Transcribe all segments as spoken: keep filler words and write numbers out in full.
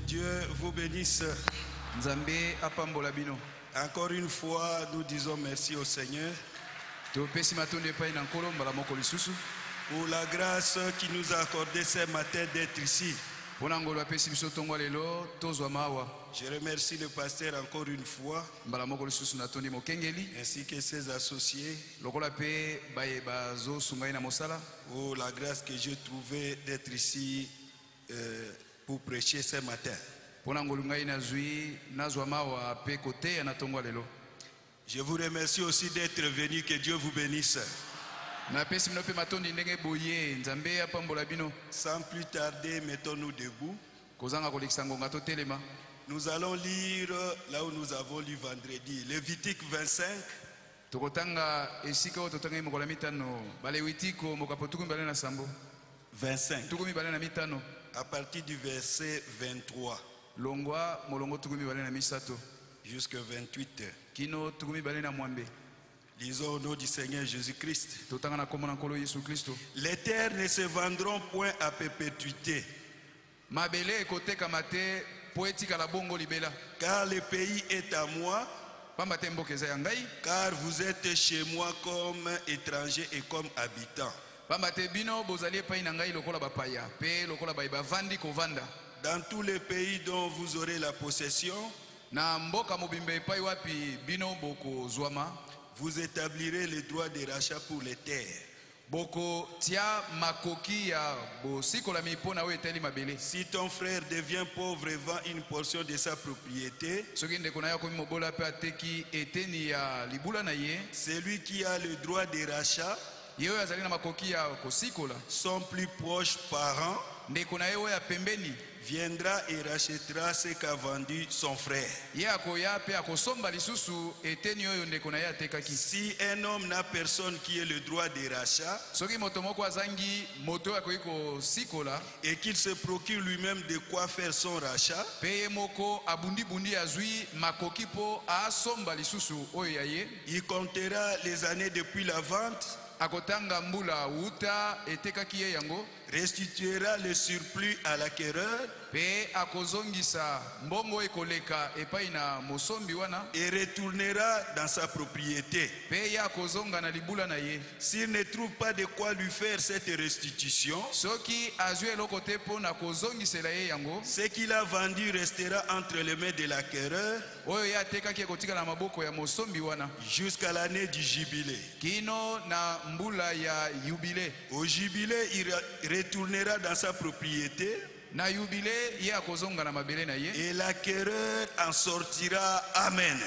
Dieu vous bénisse. Nzambe apambola bino. Encore une fois, nous disons merci au Seigneur pour la grâce qui nous a accordé ce matin d'être ici. Je remercie le pasteur encore une fois, ainsi que ses associés, pour la grâce que j'ai trouvée d'être ici euh, pour prêcher ce matin. Je vous remercie aussi d'être venu. Que Dieu vous bénisse. Sans plus tarder, mettons-nous debout. Nous allons lire là où nous avons lu vendredi, Lévitique vingt-cinq. vingt-cinq. À partir du verset vingt-trois jusqu'à vingt-huit. Lisons au nom du Seigneur Jésus-Christ. Les terres ne se vendront point à perpétuité, car le pays est à moi, car vous êtes chez moi comme étrangers et comme habitants. Dans tous les pays dont vous aurez la possession, vous établirez les droits de rachat pour les terres. Si ton frère devient pauvre et vend une portion de sa propriété, celui qui a le droit de rachat, son plus proche parent, viendra et rachètera ce qu'a vendu son frère. Si un homme n'a personne qui ait le droit de rachat et qu'il se procure lui-même de quoi faire son rachat, il comptera les années depuis la vente, restituera le surplus à l'acquéreur et retournera dans sa propriété. S'il ne trouve pas de quoi lui faire cette restitution, ce qu'il a vendu restera entre les mains de l'acquéreur jusqu'à l'année du jubilé. Au jubilé, il retournera dans sa propriété et l'acquéreur en sortira. Amen.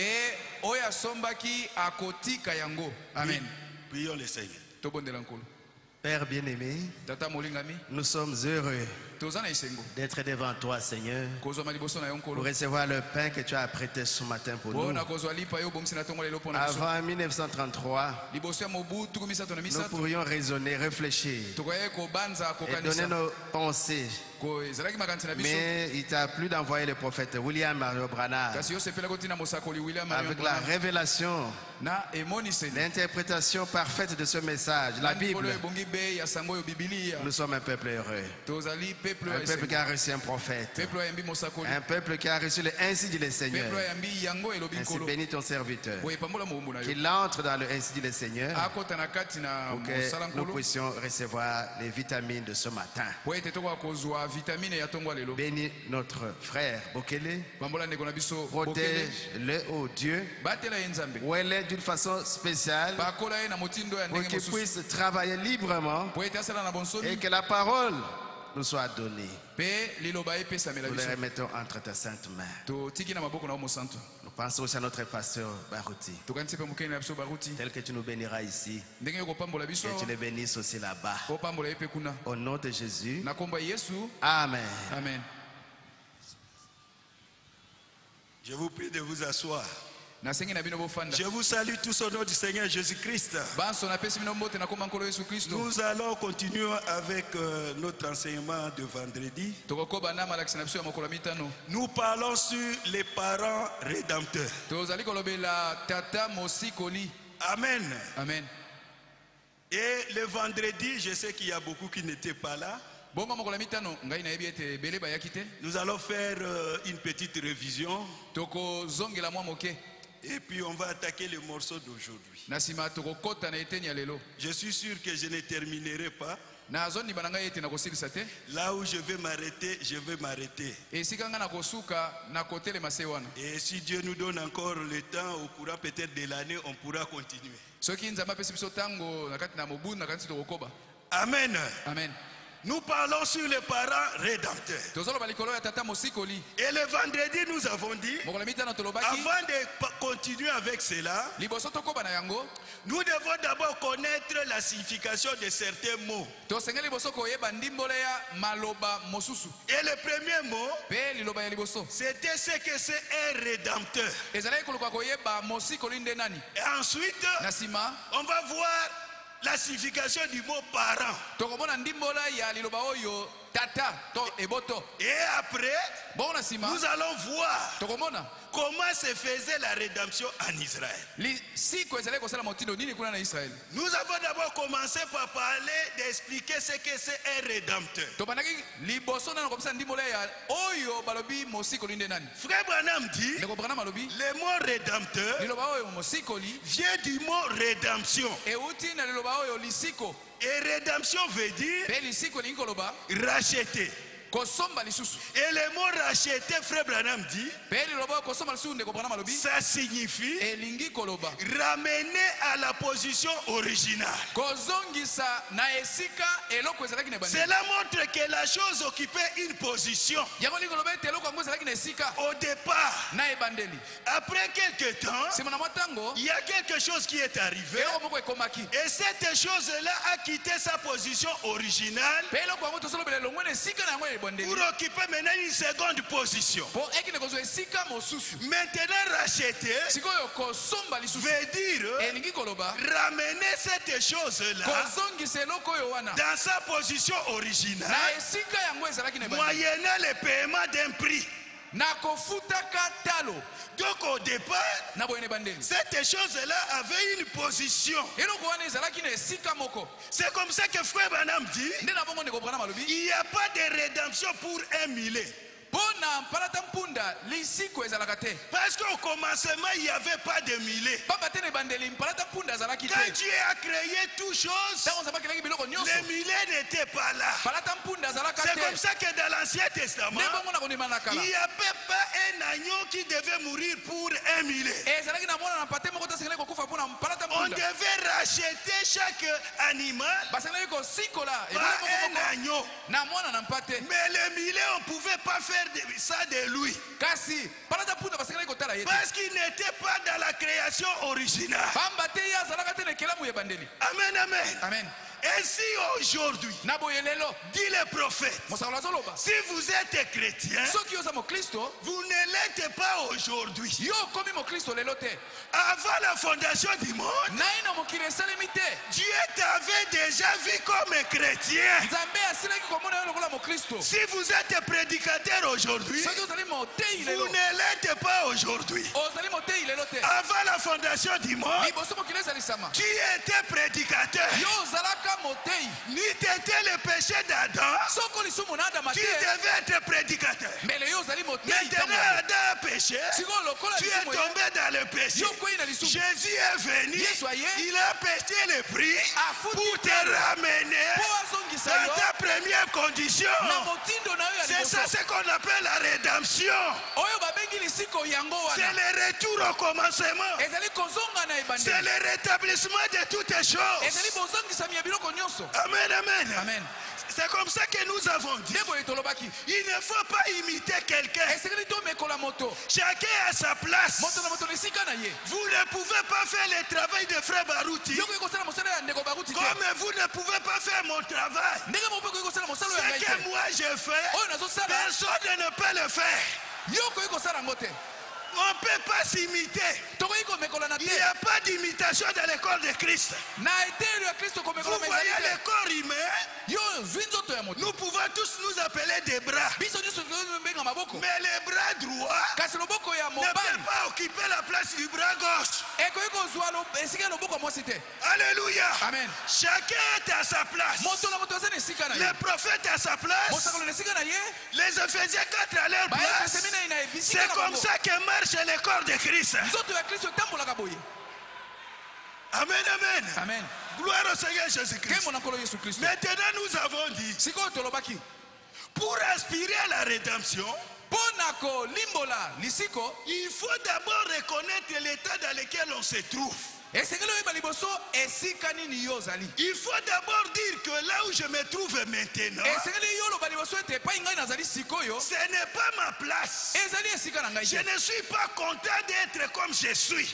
Amen. Prions le Seigneur. Père bien-aimé, nous sommes heureux d'être devant toi, Seigneur, pour recevoir le pain que tu as prêté ce matin pour nous. Avant mille neuf cent trente-trois, nous pourrions raisonner, réfléchir et donner nos pensées. Mais il t'a plu d'envoyer le prophète William Mario Branham avec la révélation, l'interprétation parfaite de ce message, la Bible. Nous sommes un peuple heureux, un peuple qui a reçu un prophète, un peuple qui a reçu le ainsi dit le Seigneur. Ainsi bénis ton serviteur, qu'il entre dans le ainsi dit le Seigneur, pour que nous puissions recevoir les vitamines de ce matin. Bénis notre frère Bokele, protège-le, oh Dieu, où elle est d'une façon spéciale, pour qu'il puisse travailler librement et que la parole nous soit donnée. Nous les remettons entre ta sainte main. Nous pensons aussi à notre pasteur Barouti, tel que tu nous béniras ici, que tu les bénisses aussi là-bas. Au nom de Jésus. Amen. Amen. Je vous prie de vous asseoir. Je vous salue tous au nom du Seigneur Jésus-Christ. Nous allons continuer avec euh, notre enseignement de vendredi. Nous parlons sur les parents rédempteurs. Amen. Amen. Et le vendredi, je sais qu'il y a beaucoup qui n'étaient pas là. Nous allons faire euh, une petite révision. Et puis on va attaquer les morceaux d'aujourd'hui. Je suis sûr que je ne terminerai pas. Là où je vais m'arrêter, je vais m'arrêter. Et si Dieu nous donne encore le temps, au courant peut-être de l'année, on pourra continuer. Amen. Amen. Nous parlons sur les parents rédempteurs. Et le vendredi, nous avons dit, avant de continuer avec cela, nous devons d'abord connaître la signification de certains mots. Et le premier mot, c'était ce que c'est un rédempteur. Et ensuite, on va voir la signification du mot parent. Et après, nous allons voir comment se faisait la rédemption en Israël. Nous avons d'abord commencé par parler, d'expliquer ce que c'est un rédempteur. Frère Branham dit, le mot rédempteur vient du mot rédemption. Et rédemption veut dire racheter. Et le mot racheter, frère Branham dit, ça signifie ramener à la position originale. Cela montre que la chose occupait une position au départ. Après quelques temps, il y a quelque chose qui est arrivé. Et cette chose-là a quitté sa position originale pour occuper maintenant une seconde position. Maintenant, racheter veut dire ramener cette chose-là dans sa position originale, moyennant le paiement d'un prix. Donc au départ, cette chose-là avait une position. C'est comme ça que frère Branham dit, il n'y a pas de rédemption pour un millet. Parce qu'au commencement, il n'y avait pas de millet. Quand Dieu a créé toutes choses, le millet n'était pas là. C'est comme ça que dans l'Ancien Testament, il n'y avait pas un agneau qui devait mourir pour un millet. On devait racheter chaque animal par un agneau. Mais le millet, on ne pouvait pas faire ça de lui. Parce qu'il n'était pas dans la création originale. Amen, amen. Amen. Ainsi aujourd'hui, dit le prophète, si vous êtes chrétien, vous ne l'êtes pas aujourd'hui. Avant la fondation du monde, Dieu t'avait déjà vu comme un chrétien. Si vous êtes prédicateur aujourd'hui, vous ne l'êtes pas aujourd'hui. Avant la fondation du monde, tu étais prédicateur. Ni t'étais le péché d'Adam, tu devais être prédicateur. Maintenant Adam a péché, tu es tombé dans le péché. Jésus est venu, il a payé le prix pour te ramener dans ta première condition. C'est ça ce qu'on appelle la rédemption. C'est le retour au commencement. C'est le rétablissement de toutes les choses. Amen, amen. Amen. C'est comme ça que nous avons dit. Il ne faut pas imiter quelqu'un. Chacun a sa place. Vous ne pouvez pas faire le travail de frère Barouti comme vous ne pouvez pas faire mon travail. Ce que moi je fais, personne ne peut le faire. On ne peut pas s'imiter. Il n'y a pas d'imitation. formation dans le corps de Christ. Vous voyez le corps humain, nous pouvons tous nous appeler des bras. Mais le bras droit ne peut pas occuper la place du bras gauche. Alléluia. Amen. Chacun est à sa place. Le prophète à sa place. Les Éphésiens quatre à leur place. C'est comme ça que marche le corps de Christ. Amen, amen. Amen. Gloire au Seigneur Jésus-Christ. Maintenant nous avons dit, pour aspirer à la rédemption, il faut d'abord reconnaître l'état dans lequel on se trouve. Il faut d'abord dire que là où je me trouve maintenant, ce n'est pas ma place. Je ne suis pas content d'être comme je suis.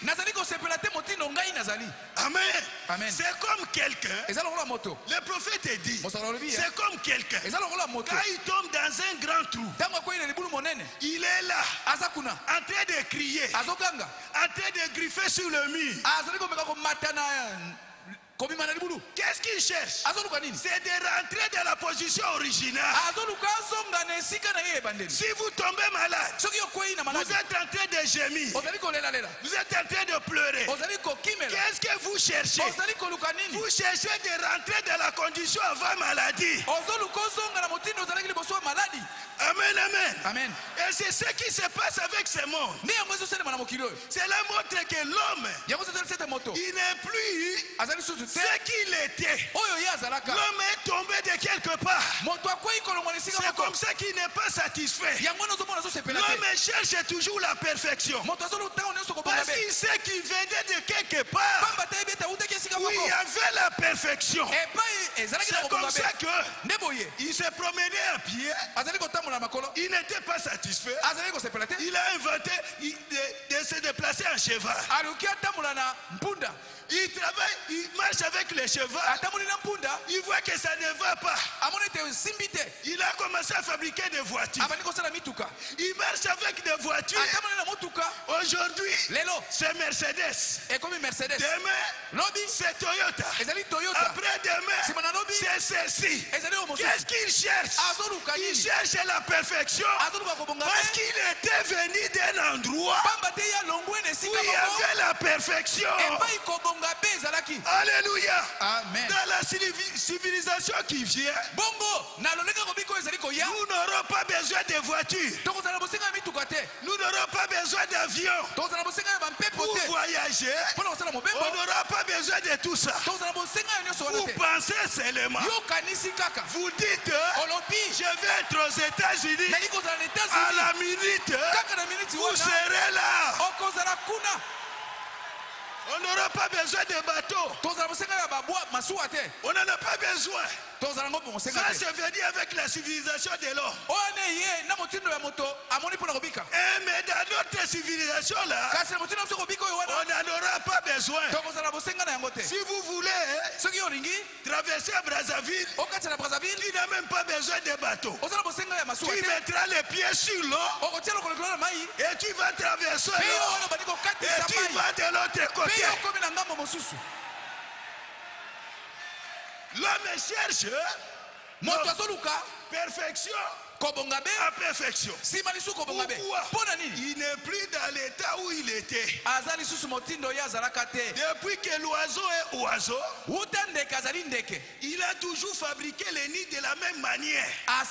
Amen. Amen. C'est comme quelqu'un, le prophète dit, c'est comme quelqu'un, quand il tombe dans un grand trou, il est là, en train de crier, en train de griffer sur le mur. Qu'est-ce qu'il cherche? C'est de rentrer dans la position originale. Si vous tombez malade, vous êtes en train de gémir, vous êtes en train de pleurer. Qu'est-ce que vous cherchez? Vous cherchez de rentrer dans la condition avant maladie. Amen, amen. Amen. Et c'est ce qui se passe avec ce monde. Cela montre que l'homme, il n'est plus ce qu'il était. L'homme est tombé de quelque part. C'est comme ça qu'il n'est pas satisfait. L'homme cherche toujours la perfection. Parce qu'il sait qu'il venait de quelque part où il y avait la perfection. C'est comme ça qu'il se promenait à pied. Il n'était pas satisfait. Il a inventé de, de se déplacer en cheval. Il travaille, il marche avec les chevaux. Il voit que ça ne va pas. Il a commencé à fabriquer des voitures. Il marche avec des voitures. Aujourd'hui, c'est Mercedes. Demain, c'est Toyota. Après demain, c'est ceci. Qu'est-ce qu'il cherche? Il cherche la perfection. Parce qu'il était venu d'un endroit où il y avait la perfection. Alléluia. Amen. Dans la civilisation qui vient, nous n'aurons pas besoin de voitures. Nous n'aurons pas besoin d'avions. Pour voyager, on n'aura pas besoin de tout ça. Vous pensez seulement. Vous dites, je vais être aux États-Unis. À la minute, vous serez là. On n'aura pas besoin de bateaux. On n'en a pas besoin. Ça, c'est venu avec la civilisation de l'homme. Mais dans notre civilisation là, on n'en aura pas besoin. Si vous voulez traverser à Brazzaville, tu n'as même pas besoin de bateau. Tu mettras les pieds sur l'eau et tu vas traverser l'eau et tu vas de l'autre côté. L'homme cherche perfection à perfection. Pourquoi? Il n'est plus dans l'état où il était. Depuis que l'oiseau est oiseau, il a toujours fabriqué les nids de la même manière.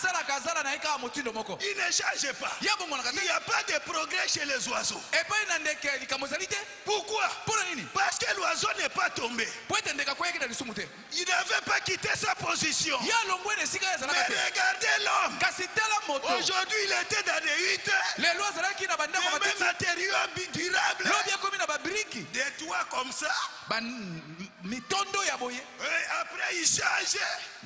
Il ne change pas. Il n'y a pas de progrès chez les oiseaux. Pourquoi? Parce que l'oiseau n'est pas tombé. Il n'avait pas quitté sa position. Mais regardez l'homme. Aujourd'hui, il était dans des huit. Les mêmes matériaux durables. Des toits comme ça. Et après, il change.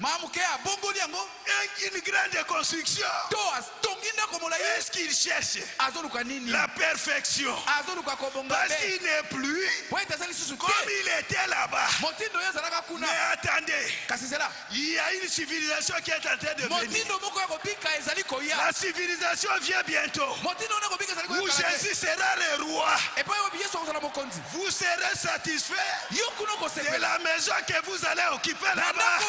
Une grande construction. Est-ce qu'il cherche la perfection? Parce qu'il n'est plus Comme il était là-bas. Mais attendez. Il y a une civilisation qui est en train de venir. La civilisation vient bientôt. Où Jésus sera le roi. Vous serez satisfait de la maison que vous allez occuper là-bas.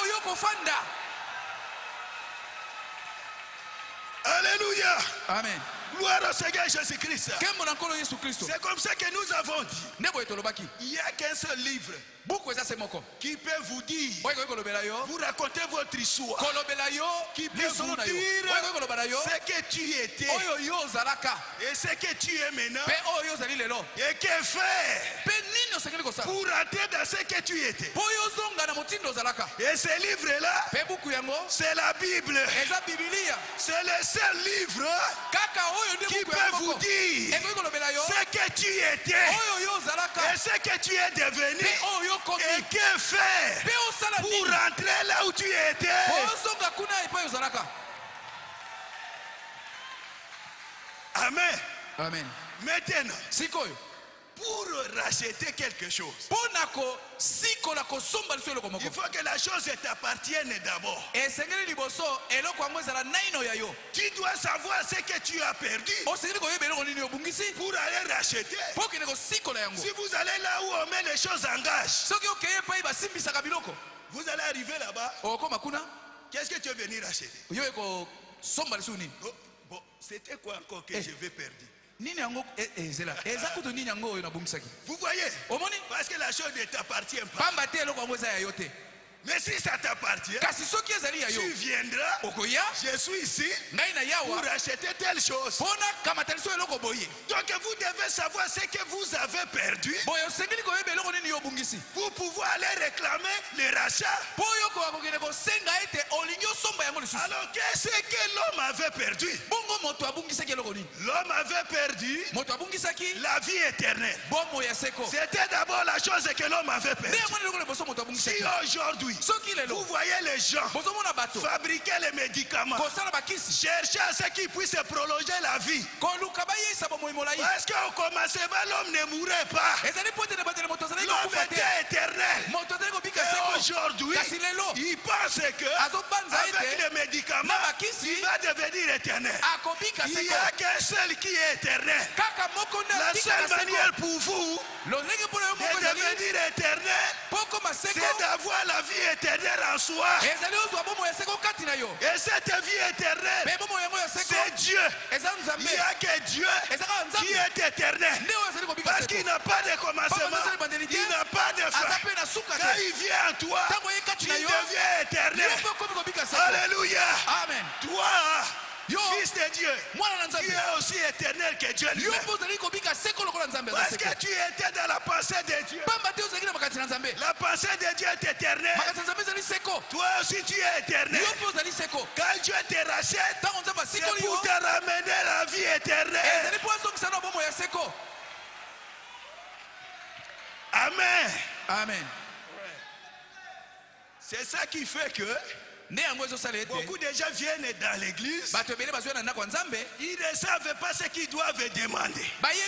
Alléluia. Amen. Gloire au Seigneur Jésus-Christ. C'est comme ça que nous avons dit. Il n'y a qu'un seul livre qui peut vous dire, vous racontez votre histoire, qui peut vous dire ce que tu étais et ce que tu es maintenant et que faire pour entrer dans ce que tu étais. Et ce livre-là, c'est la Bible. C'est le seul livre qui peut vous dire ce que tu étais et ce que tu es devenu et que faire pour rentrer là où tu étais. Amen. Amen. Maintenant, pour racheter quelque chose, il faut que la chose t'appartienne d'abord. Tu dois savoir ce que tu as perdu pour aller racheter. Si vous allez là où on met les choses en gage, vous allez arriver là-bas. Qu'est-ce que tu es venu racheter? Oh, bon, c'était quoi encore que je vais perdre? Vous voyez? Parce que la chose ne t'appartient pas. Mais si ça t'appartient, tu viendras, je suis ici pour racheter telle chose. Donc vous devez savoir ce que vous avez perdu pour pouvoir aller réclamer le rachat. Alors qu'est-ce que l'homme avait perdu? L'homme avait perdu la vie éternelle. C'était d'abord la chose que l'homme avait perdue. Si aujourd'hui vous voyez les gens fabriquer les médicaments, chercher à ce qui puisse prolonger la vie, parce qu'au commencement l'homme ne mourrait pas, l'homme était éternel. Et aujourd'hui il pense que avec les médicaments il va devenir éternel. Il n'y a qu'un seul qui est éternel. La seule manière pour vous de devenir éternel, c'est d'avoir la vie éternelle en soi. Et cette vie éternelle, c'est Dieu. Il n'y a que Dieu qui est éternel. Parce qu'il n'a pas de commencement, il n'a pas de fin. Quand il vient en toi, il devient éternel. Alléluia. Amen. Toi, fils de Dieu, tu es aussi éternel que Dieu lui-même. Parce que tu étais dans la pensée de Dieu. La pensée de Dieu est éternelle. Toi aussi tu es éternel. Quand Dieu te rachète, c'est pour te ramener la vie éternelle. Amen. Amen. C'est ça qui fait que beaucoup de gens viennent dans l'église, ils ne savent pas ce qu'ils doivent demander.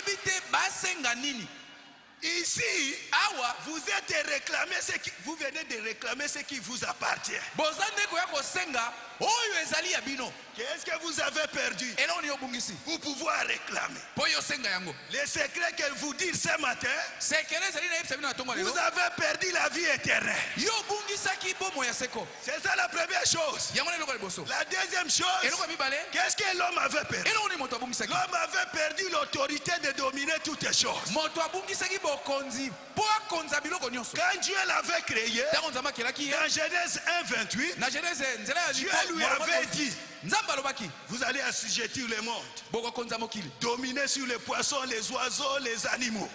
Ici, vous êtes réclamé ce qui, vous venez de réclamer ce qui vous appartient. Qu'est-ce que vous avez perdu pour pouvoir réclamer? Le secret que vous dites ce matin, vous avez perdu la vie éternelle. C'est ça la première chose. La deuxième chose, qu'est-ce que l'homme avait perdu? L'homme avait perdu l'autorité de dominer toutes les choses. Quand Dieu l'avait créé, dans Genèse un vingt-huit, Dieu lui avait dit, vous allez assujettir le monde, dominer sur les poissons, les oiseaux, les animaux.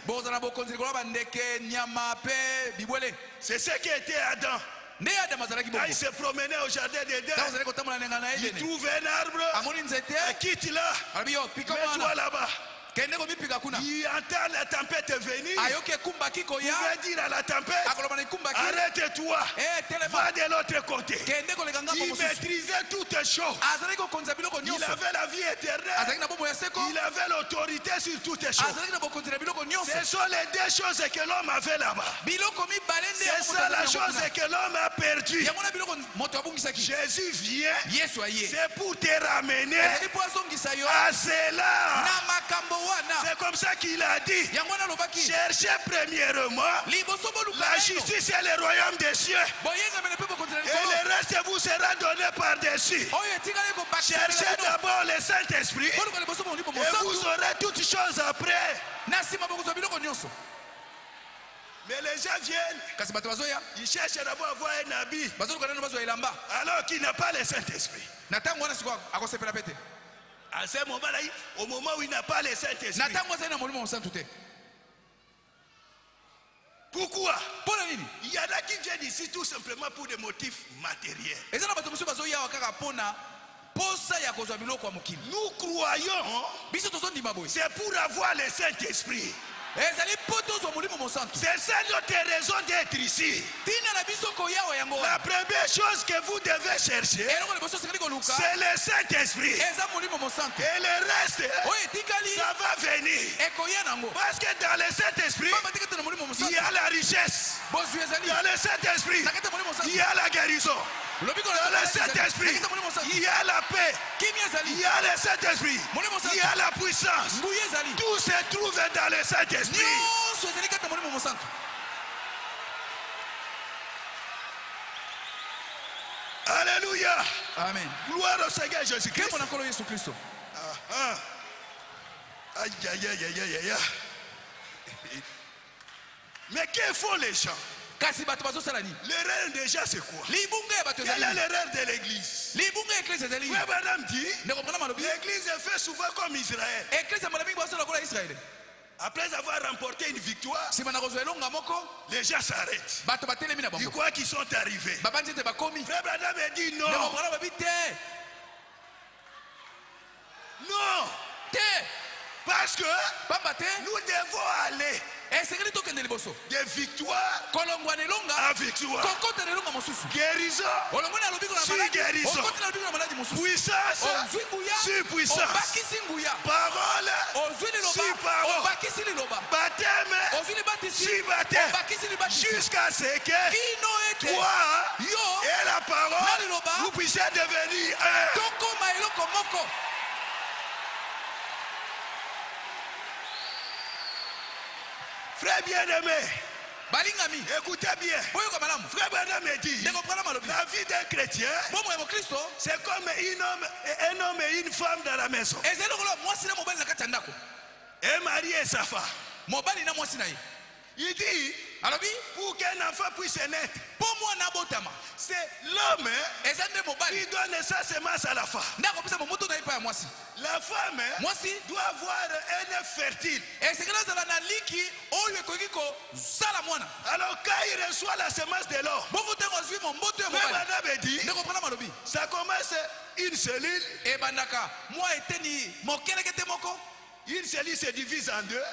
C'est ce qui était Adam. Quand il se promenait au jardin d'Éden, il trouve un arbre, quitte là, mets-toi là-bas. Il entend la tempête venir. Il va dire à la tempête, arrête-toi, va de l'autre côté. Il maîtrisait toutes choses. Il avait la vie éternelle. Il avait l'autorité sur toutes les choses. Ce sont les deux choses que l'homme avait là-bas. C'est ça la chose que l'homme a perdue. Jésus vient, c'est pour te ramener à cela. C'est comme ça qu'il a dit. Cherchez premièrement la justice et le royaume des cieux. Et le reste vous sera donné par-dessus. Cherchez d'abord le Saint-Esprit. Et vous aurez toutes choses après. Mais les gens viennent, ils cherchent d'abord à voir un habit, alors qu'il n'a pas le Saint-Esprit. À ce moment-là, au moment où il n'a pas le Saint-Esprit. Pourquoi? Il y en a qui viennent ici tout simplement pour des motifs matériels. Nous croyons, c'est pour avoir le Saint-Esprit. C'est ça notre raison d'être ici. La première chose que vous devez chercher, c'est le Saint-Esprit. Et le reste, ça va venir. Parce que dans le Saint-Esprit, il y a la richesse. Dans le Saint-Esprit, il y a la guérison. Dans le Saint-Esprit, il y a la paix. Il y a le Saint-Esprit. Il y a la puissance. Tout se trouve dans le Saint-Esprit. Alléluia. Amen. Gloire au Seigneur Jésus-Christ. Ah, ah. Aïe, aïe, aïe, aïe, aïe, aïe. Mais que font les gens? L'erreur déjà c'est quoi? Quelle est l'erreur de l'église? Frère Branham dit, l'église est faite souvent comme Israël. Après avoir remporté une victoire, les gens s'arrêtent. Ils croient qu'ils sont arrivés. Frère Branham dit non. Non. Parce que nous devons aller de victoire à victoire. Guérison sur guérison. Puissance sur puissance. Parole sur parole. Baptême sur baptême. Jusqu'à ce que toi et la parole vous puissiez devenir un. Frère bien-aimé, écoutez bien. Frère Branham me dit, la vie d'un chrétien, c'est comme un homme, un homme et une femme dans la maison. Un mari et sa femme. Il dit, pour qu'un enfant puisse naître, c'est l'homme qui donne sa semence à la femme. La femme doit avoir un œuf fertile. Alors quand il reçoit la semence de l'homme, ça commence une cellule. Une cellule se divise en deux.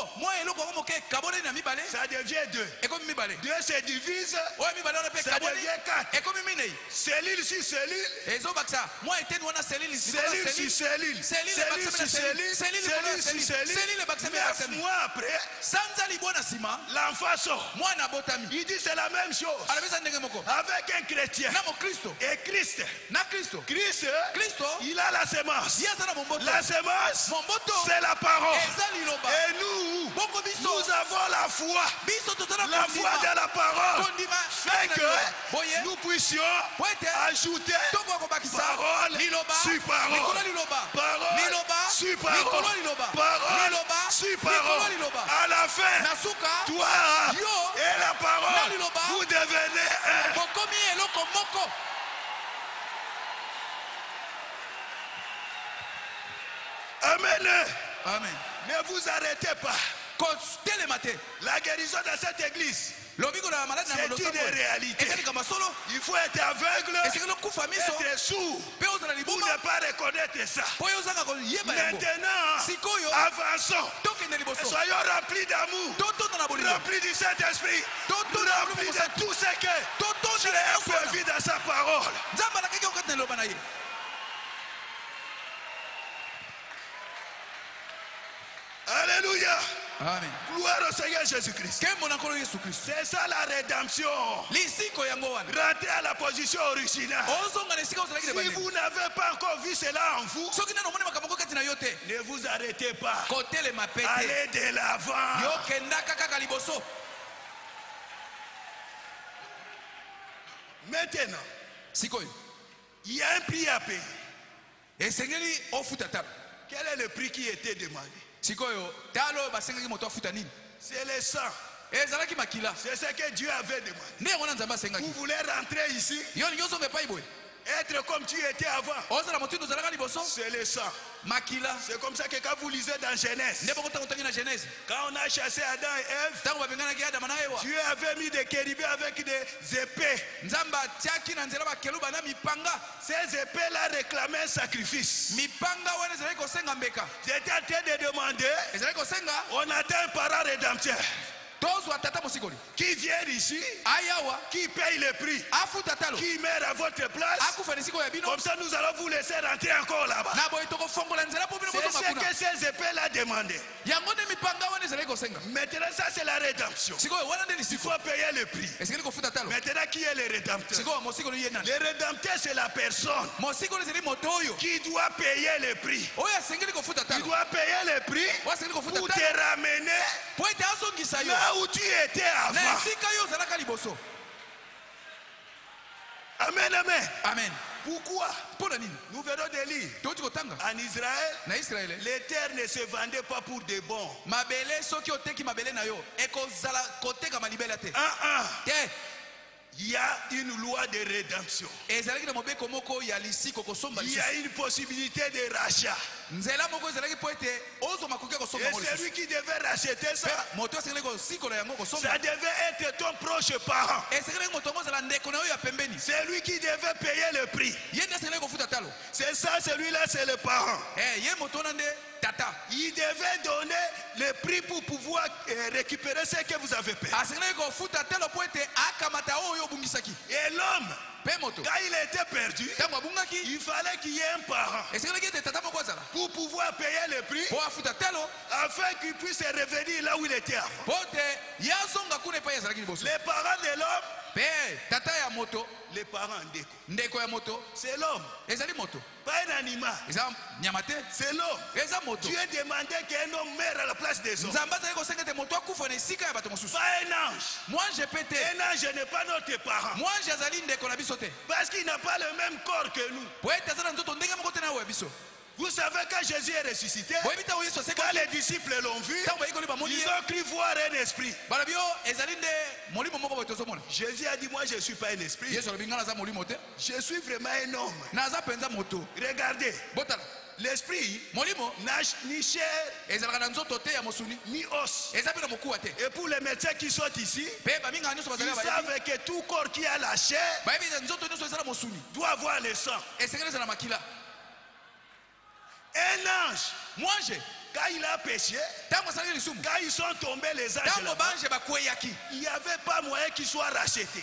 Ça devient deux. Deux se divise. Ça devient quatre. Cellule sur cellule. Cellule sur cellule. Cellule sur cellule. Cellule sur cellule. Neuf mois après, l'enfant sort. Il dit c'est la même chose avec un chrétien. Et Christ. Christ, il a la semence. La semence, c'est la parole. Et nous, nous avons la foi. La foi de la parole fait que nous puissions ajouter parole sur parole. Parole sur parole. Parole sur parole. À la fin, toi et la parole, vous devenez un. Amen. Amen. Ne vous arrêtez pas. La guérison dans cette église, c'est une réalité. Il faut être aveugle, être sourd pour ne pas reconnaître ça. Maintenant, avançons. Soyons remplis d'amour, remplis du Saint-Esprit, remplis de tout ce que Dieu a prévu dans sa parole. Alléluia. Amen. Gloire au Seigneur Jésus-Christ. C'est ça la rédemption. Rentrez à la position originale. Si vous n'avez pas encore vu cela en vous, ne vous arrêtez pas. Allez de l'avant. Maintenant, il y a un prix à payer. Quel est le prix qui était demandé? C'est le sang. C'est ce que Dieu avait demandé. Vous voulez rentrer ici, être comme tu étais avant. C'est le sang. C'est comme ça que quand vous lisez dans Genèse, quand on a chassé Adam et Ève, Dieu avait mis des chérubins avec des épées. Ces épées-là réclamaient un sacrifice. J'étais en train de demander, on attend un parent rédempteur qui vient ici, qui paye le prix, qui meurt à votre place. Comme ça, nous allons vous laisser rentrer encore là-bas. C'est ce que ces épées-là demandaient. Maintenant, ça, c'est la rédemption. Il faut payer le prix. Maintenant, qui est le rédempteur? Le rédempteur, c'est la personne qui doit payer le prix. Il doit payer le prix pour te ramener là où tu étais avant. Amen, amen. Amen. Pourquoi? Nous verrons des livres. En Israël, les terres ne se vendaient pas pour des bons. Ah, ah. Il y a une loi de rédemption. Il y a une possibilité de rachat. Et celui qui devait racheter ça, ça devait être ton proche parent. C'est lui qui devait payer le prix. C'est ça, celui-là, c'est le parent. Il devait donner le prix pour pouvoir euh, récupérer ce que vous avez payé. Et l'homme, quand il était perdu, il fallait qu'il y ait un parent pour pouvoir payer le prix, afin qu'il puisse revenir là où il était avant. Les parents de l'homme, les parents ndeko, c'est l'homme, pas un animal, c'est l'homme. Dieu demandait qu'un homme meure à la place des hommes, pas un ange. Un ange n'est pas notre parent, parce qu'il n'a pas le même corps que nous. Vous savez, quand Jésus est ressuscité, quand les disciples l'ont vu, ils ont cru voir un esprit. Jésus a dit, moi je ne suis pas un esprit, je suis vraiment un homme. Regardez, l'esprit n'a ni chair ni os. Et pour les médecins qui sont ici, ils savent que tout corps qui a la chair doit avoir le sang. Un ange, quand il a péché, quand ils sont tombés les anges là-bas, il n'y avait pas moyen qu'ils soient rachetés.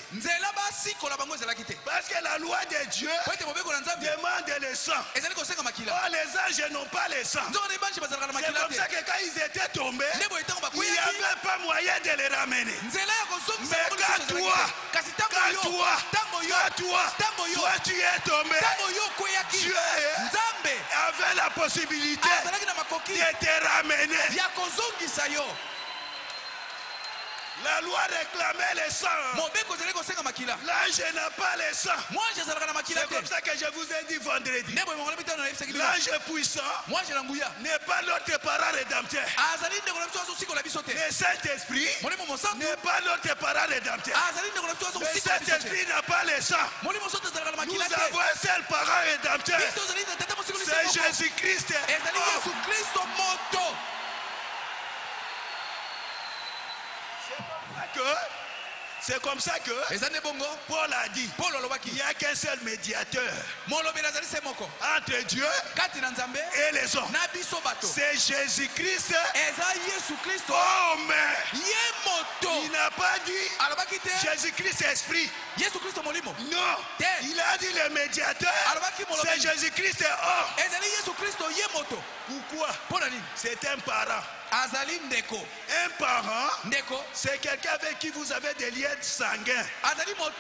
Parce que la loi de Dieu demande le sang. Or, les anges n'ont pas le sang. C'est comme ça que quand ils étaient tombés, il n'y avait pas moyen de les ramener. Mais quand toi, quand toi, quand toi, toi tu es tombé, Dieu avait la possibilité de te ramener. La loi réclamait le sang. L'ange n'a pas le sang. C'est comme ça que je vous ai dit vendredi. L'ange puissant n'est pas notre parent rédempteur. Le Saint-Esprit n'est pas notre parent rédempteur. Le Saint-Esprit n'a pas le sang. Nous avons un seul parent rédempteur. C'est Jésus-Christ. que c'est comme ça que Paul a dit il n'y a qu'un seul médiateur entre Dieu et les hommes. C'est Jésus-Christ. Oh, mais il n'a pas dit Jésus-Christ esprit. Non, il a dit le médiateur. C'est Jésus-Christ homme. Pourquoi? C'est un parent. Un parent, c'est quelqu'un avec qui vous avez des liens sanguins. Un,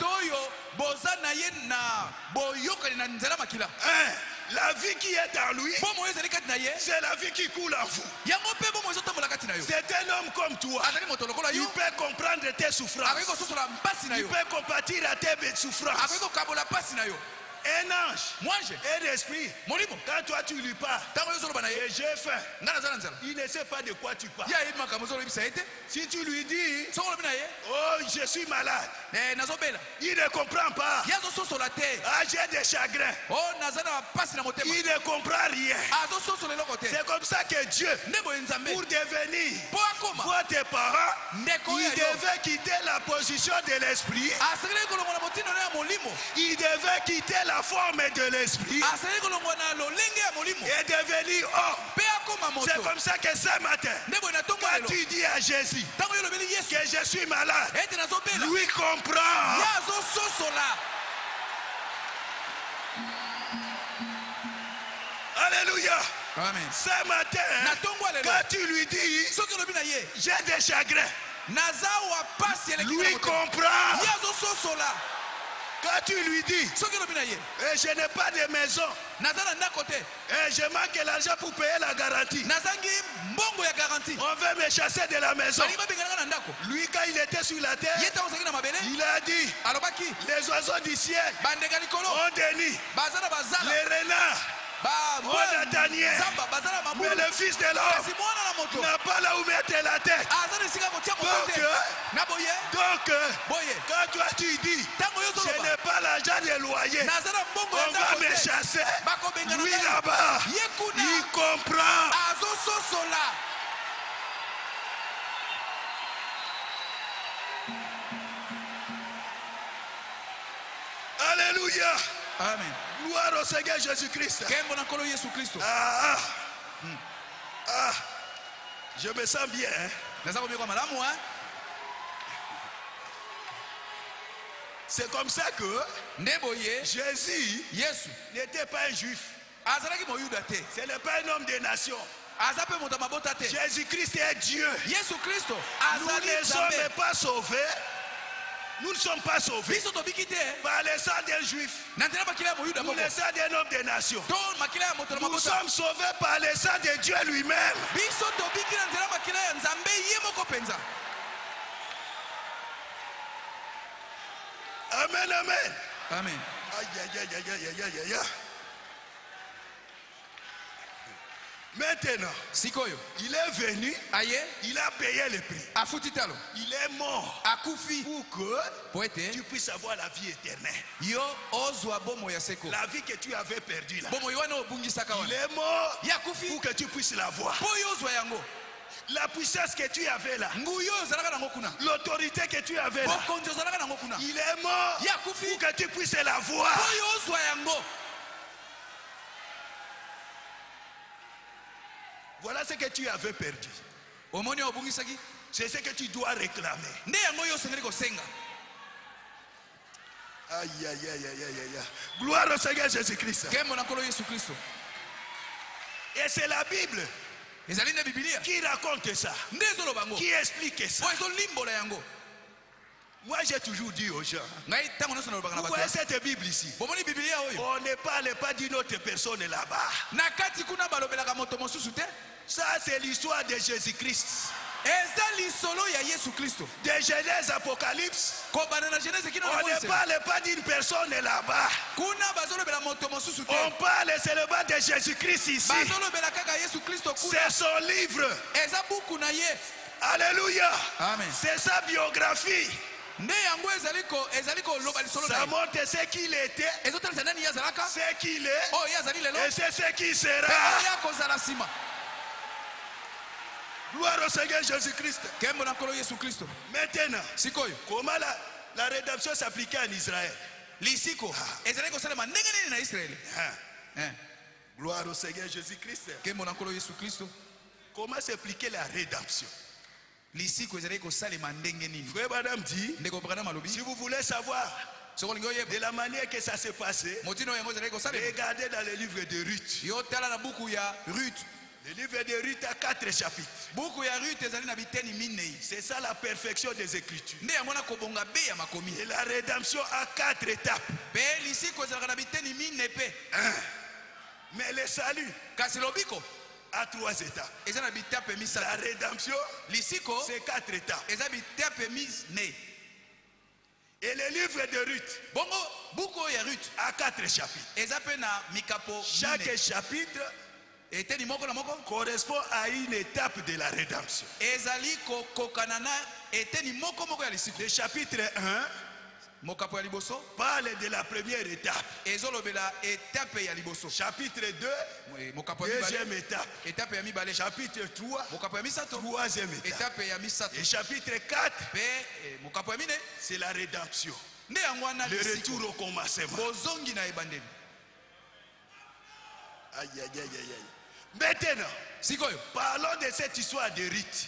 la vie qui est en lui, c'est la vie qui coule en vous. C'est un homme comme toi. Il peut comprendre tes souffrances. Il peut compatir à tes souffrances. Un ange, un esprit, quand toi tu lui parles, et j'ai faim, il ne sait pas de quoi tu parles. Si tu lui dis, oh je suis malade, il ne comprend pas. Ah, j'ai des chagrins, il ne comprend rien. C'est comme ça que Dieu, pour devenir votre parent, il devait quitter la position de l'esprit. Il devait quitter la forme de l'esprit et devenir homme. C'est comme ça que ce matin, quand tu dis à Jésus que je suis malade, lui comprend. Alléluia. Amen. Ce matin, quand tu lui dis j'ai des chagrins, lui comprend. Quand tu lui dis, et je n'ai pas de maison, et je manque l'argent pour payer la garantie, on veut me chasser de la maison. Lui, quand il était sur la terre, il a dit, les oiseaux du ciel ont des nids, les renards ont la tanière, mais le fils de l'homme n'a pas là où mettre la tête. Donc, donc quand toi tu dis, je n'ai pas l'argent de loyer, on va me chasser, lui là-bas, il comprend. Alléluia. Amen. Gloire au Seigneur Jésus-Christ. Ah, ah. Hmm. Ah, je me sens bien. Hein? C'est comme ça que Jésus n'était pas un juif. Ce n'est pas un homme des nations. Jésus-Christ est Dieu. Nous ne sommes pas sauvés. Nous ne sommes pas sauvés par le sang d'un juif ou le sang d'un homme des nations. Nous sommes sauvés par le sang de Dieu lui-même. Amen, amen. Amen. Aïe, aïe, aïe, aïe, aïe, aïe, aïe. Maintenant, il est venu, il a payé le prix. Il est mort pour que tu puisses avoir la vie éternelle. La vie que tu avais perdue là. Il est mort pour que tu puisses la voir. La puissance que tu avais là, l'autorité que tu avais là, il est mort pour que tu puisses la voir. Voilà ce que tu avais perdu. C'est ce que tu dois réclamer. Aïe, aïe, aïe, aïe, aïe, aïe. Gloire au Seigneur Jésus-Christ. Et c'est la Bible qui raconte ça, qui explique ça. Moi j'ai toujours dit aux gens, vous voyez cette Bible ici, on ne parle pas d'une autre personne là-bas. Ça c'est l'histoire de Jésus-Christ. De Genèse Apocalypse, on ne parle pas d'une personne là-bas. On parle seulement de Jésus-Christ ici. C'est son livre. Alléluia. C'est sa biographie. Ça montre ce qu'il était, ce qu'il est, et c'est ce qu'il sera. Gloire au Seigneur Jésus-Christ. Maintenant, comment la, la rédemption s'appliquait en Israël? Ah. Gloire au Seigneur Jésus-Christ. Comment s'appliquer la rédemption? Frère Madame dit, si vous voulez savoir de la manière que ça s'est passé, regardez dans le livre de Ruth. Le livre de Ruth a quatre chapitres. C'est ça la perfection des Écritures. Et la rédemption a quatre étapes. Un. Mais le salut a trois étapes. La rédemption, c'est quatre étapes. Et le livre de Ruth a quatre chapitres. Chaque chapitre correspond à une étape de la rédemption. Le chapitre un parle de la première étape. Chapitre deux, deuxième étape. Chapitre trois, troisième étape. Et chapitre quatre, c'est la rédemption. Le retour au commencement. Aïe, aïe, aïe, aïe. Maintenant, parlons de cette histoire de Ruth.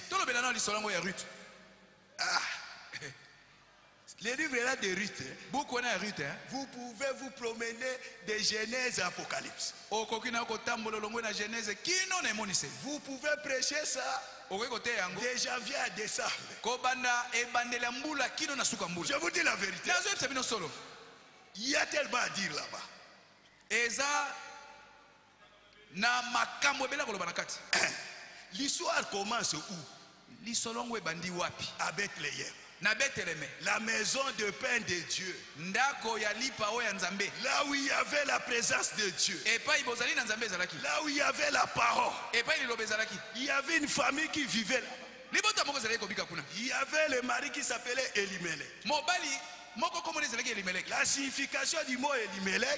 Ah. Le livre là de Ruth, hein? Vous pouvez vous promener de Genèse à Apocalypse. Vous pouvez prêcher ça de janvier à décembre. Je vous dis la vérité. Il y a tellement à dire là-bas. L'histoire commence où? À Bethléem. La maison de pain de Dieu. Là où il y avait la présence de Dieu. Là où il y avait la parole. Il y avait une famille qui vivait là. Il y avait le mari qui s'appelait Elimelech. La signification du mot Elimelech,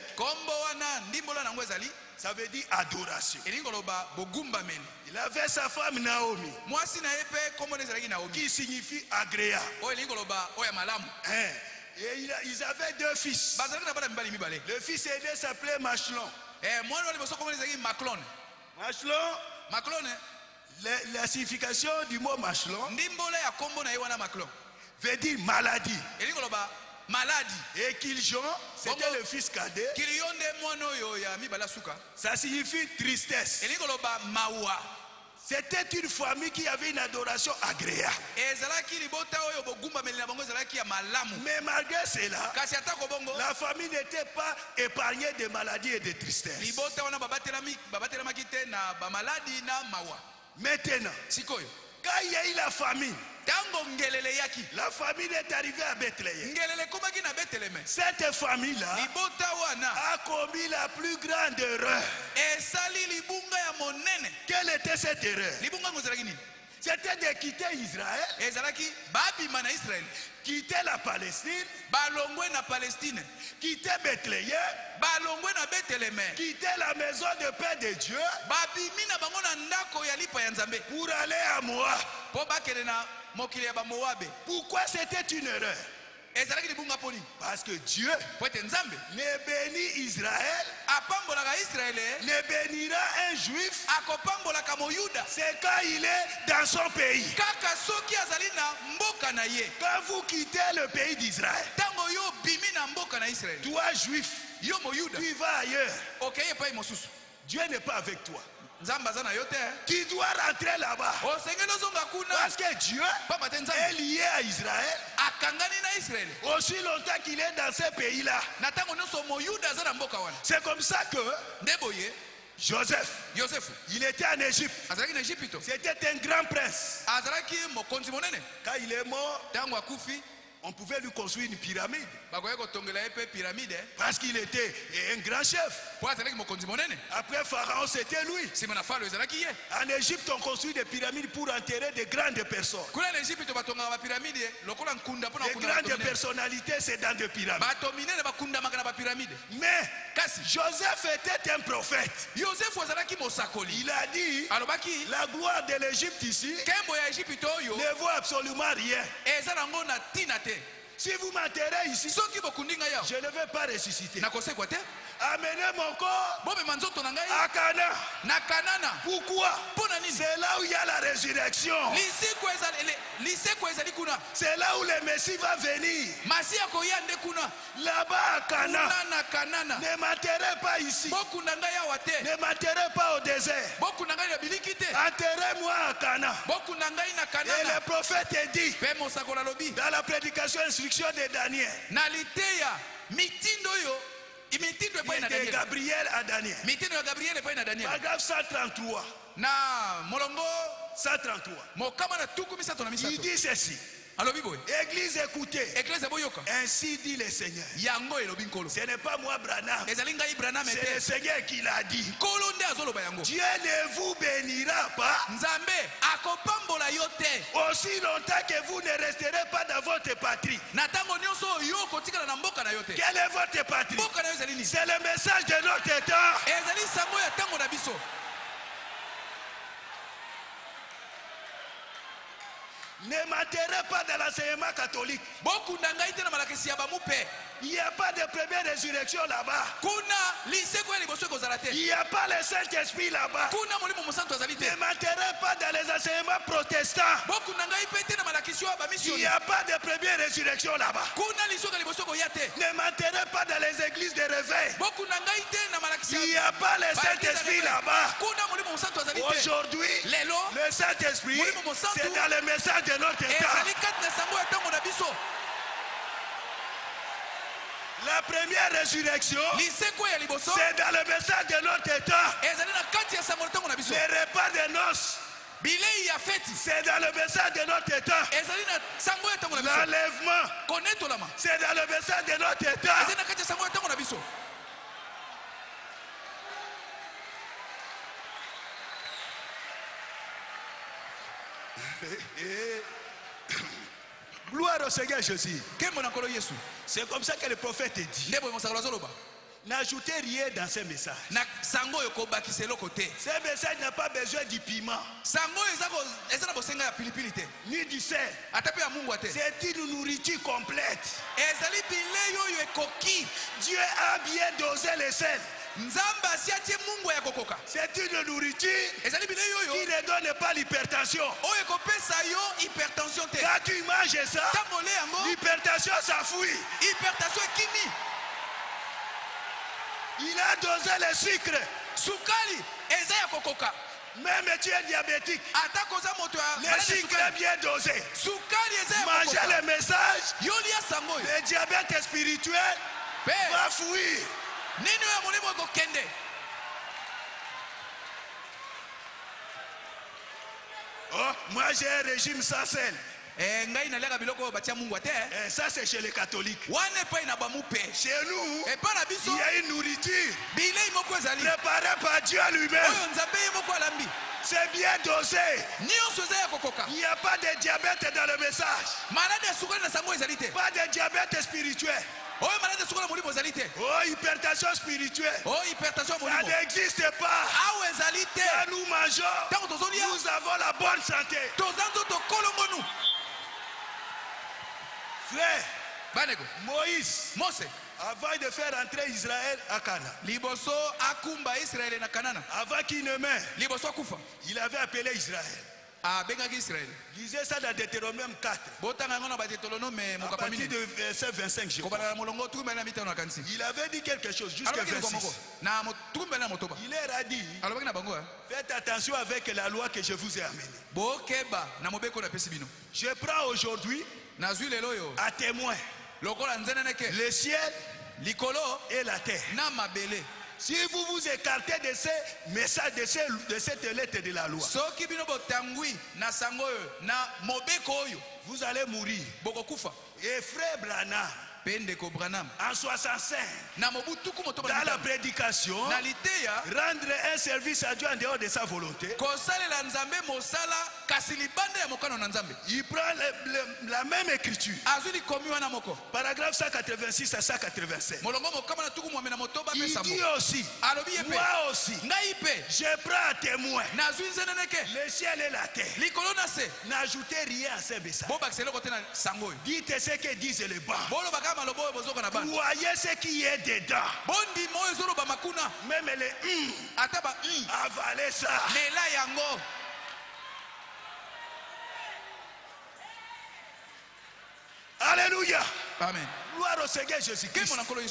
ça veut dire adoration. Il avait sa femme Naomi, qui signifie agréable. Hein? Et ils avaient deux fils. Le fils aîné s'appelait Machlon. Machlon, la, la signification du mot Machlon veut dire maladie. Et Kiljon, c'était le fils cadet. Ça signifie tristesse. C'était une famille qui avait une adoration agréable. Mais malgré cela, la famille n'était pas épargnée de maladies et de tristesse. Maintenant, quand il y a eu la famine, la famille est arrivée à Bethléem. Cette famille-là a commis la plus grande erreur. Quelle était cette erreur? C'était de quitter Israël, quitter la Palestine, quitter Bethléem, quitter la maison de paix de Dieu pour aller à Moab. Pourquoi c'était une erreur? Parce que Dieu ne bénit Israël, ne bénira un juif, c'est quand il est dans son pays. Quand vous quittez le pays d'Israël, toi juif, tu vas ailleurs. Dieu n'est pas avec toi. Tu dois rentrer là-bas. Parce que Dieu est lié à Israël aussi longtemps qu'il est dans ce pays-là. C'est comme ça que Joseph, il était en Égypte. C'était un grand prince. Quand il est mort, on pouvait lui construire une pyramide. Parce qu'il était un grand chef. Après Pharaon, c'était lui. En Égypte, on construit des pyramides pour enterrer de grandes personnes. De grands Quand des personnalités, c'est dans des pyramides. Mais Joseph était un prophète. Il a dit la gloire de l'Égypte ici ne vaut absolument rien. Si vous m'enterrez ici, je ne vais pas ressusciter. Amenez mon corps à Canaan. Pourquoi? C'est là où il y a la résurrection. C'est là où le Messie va venir. Là-bas à Canaan. Ne m'enterrez pas ici. Ne m'enterrez pas au désert. Enterrez-moi à Canaan. Et le prophète dit dans la prédication instruction de Daniel, de Gabriel à Daniel. Paragraphe cent trente-trois. cent trente-trois. Il dit ceci. Église, écoutez. Ainsi dit le Seigneur. Ce n'est pas moi, Branham. C'est le Seigneur qui l'a dit. Dieu ne vous bénira pas aussi longtemps que vous ne resterez pas dans votre patrie. Quelle est votre patrie? C'est le message de notre temps. Ne m'enterrez pas dans l'enseignement catholique. Il n'y a pas de première résurrection là-bas. Il n'y a pas le Saint-Esprit là-bas. Ne m'enterrez pas dans les enseignements protestants. Il n'y a pas de première résurrection là-bas. Ne m'enterrez pas dans les églises de réveil. Il n'y a pas le Saint-Esprit là-bas. Aujourd'hui, le Saint-Esprit, c'est dans le message de notre temps. La première résurrection, c'est dans le message de notre temps. Le repas de noces, c'est dans le message de notre temps. L'enlèvement, c'est dans le message de notre temps. Gloire au Seigneur Jésus. C'est comme ça que le prophète dit. N'ajoutez rien dans ce message. Ce message n'a pas besoin du piment ni du sel. C'est une nourriture complète. Dieu a bien dosé le sel. C'est une nourriture qui ne donne pas l'hypertension. Quand tu manges ça, l'hypertension s'enfuit. Il a dosé le sucre. Même tu es diabétique, le sucre est bien dosé. Manger le message, le diabète spirituel va fuir. Oh, moi j'ai un régime sans sel. Et ça c'est chez les catholiques. Chez nous, il y a une nourriture préparée par Dieu lui-même. C'est bien dosé. Il n'y a pas de diabète dans le message. Pas de diabète spirituel. Oh, hypertension spirituelle. Ça n'existe pas. Quand nous mangeons, nous avons la bonne santé. Frère, Moïse, avant de faire entrer Israël à Canaan, avant qu'il ne meure, il avait appelé Israël. Lisez ça dans Deutéronome quatre. À partir de verset vingt-cinq, je crois. Il avait dit quelque chose jusqu'à vingt-six. Il leur a dit, faites attention avec la loi que je vous ai amenée. Je prends aujourd'hui à témoin le ciel et la terre. Si vous vous écartez de ces messages, de, ces, de cette lettre de la loi, vous allez mourir. Et frère Branham, en soixante-cinq, dans la prédication, rendre un service à Dieu en dehors de sa volonté, Il prend le, le, la même écriture. Paragraphe cent quatre-vingt-six à cent quatre-vingt-sept. Il dit aussi, moi aussi, je prends à témoin le ciel et la terre. N'ajoutez rien à ces messages. Dites ce que disent les bas. Voyez ce qui est dedans. Même les hum, avalez ça. Alléluia. Amen. Gloire au Seigneur Jésus-Christ.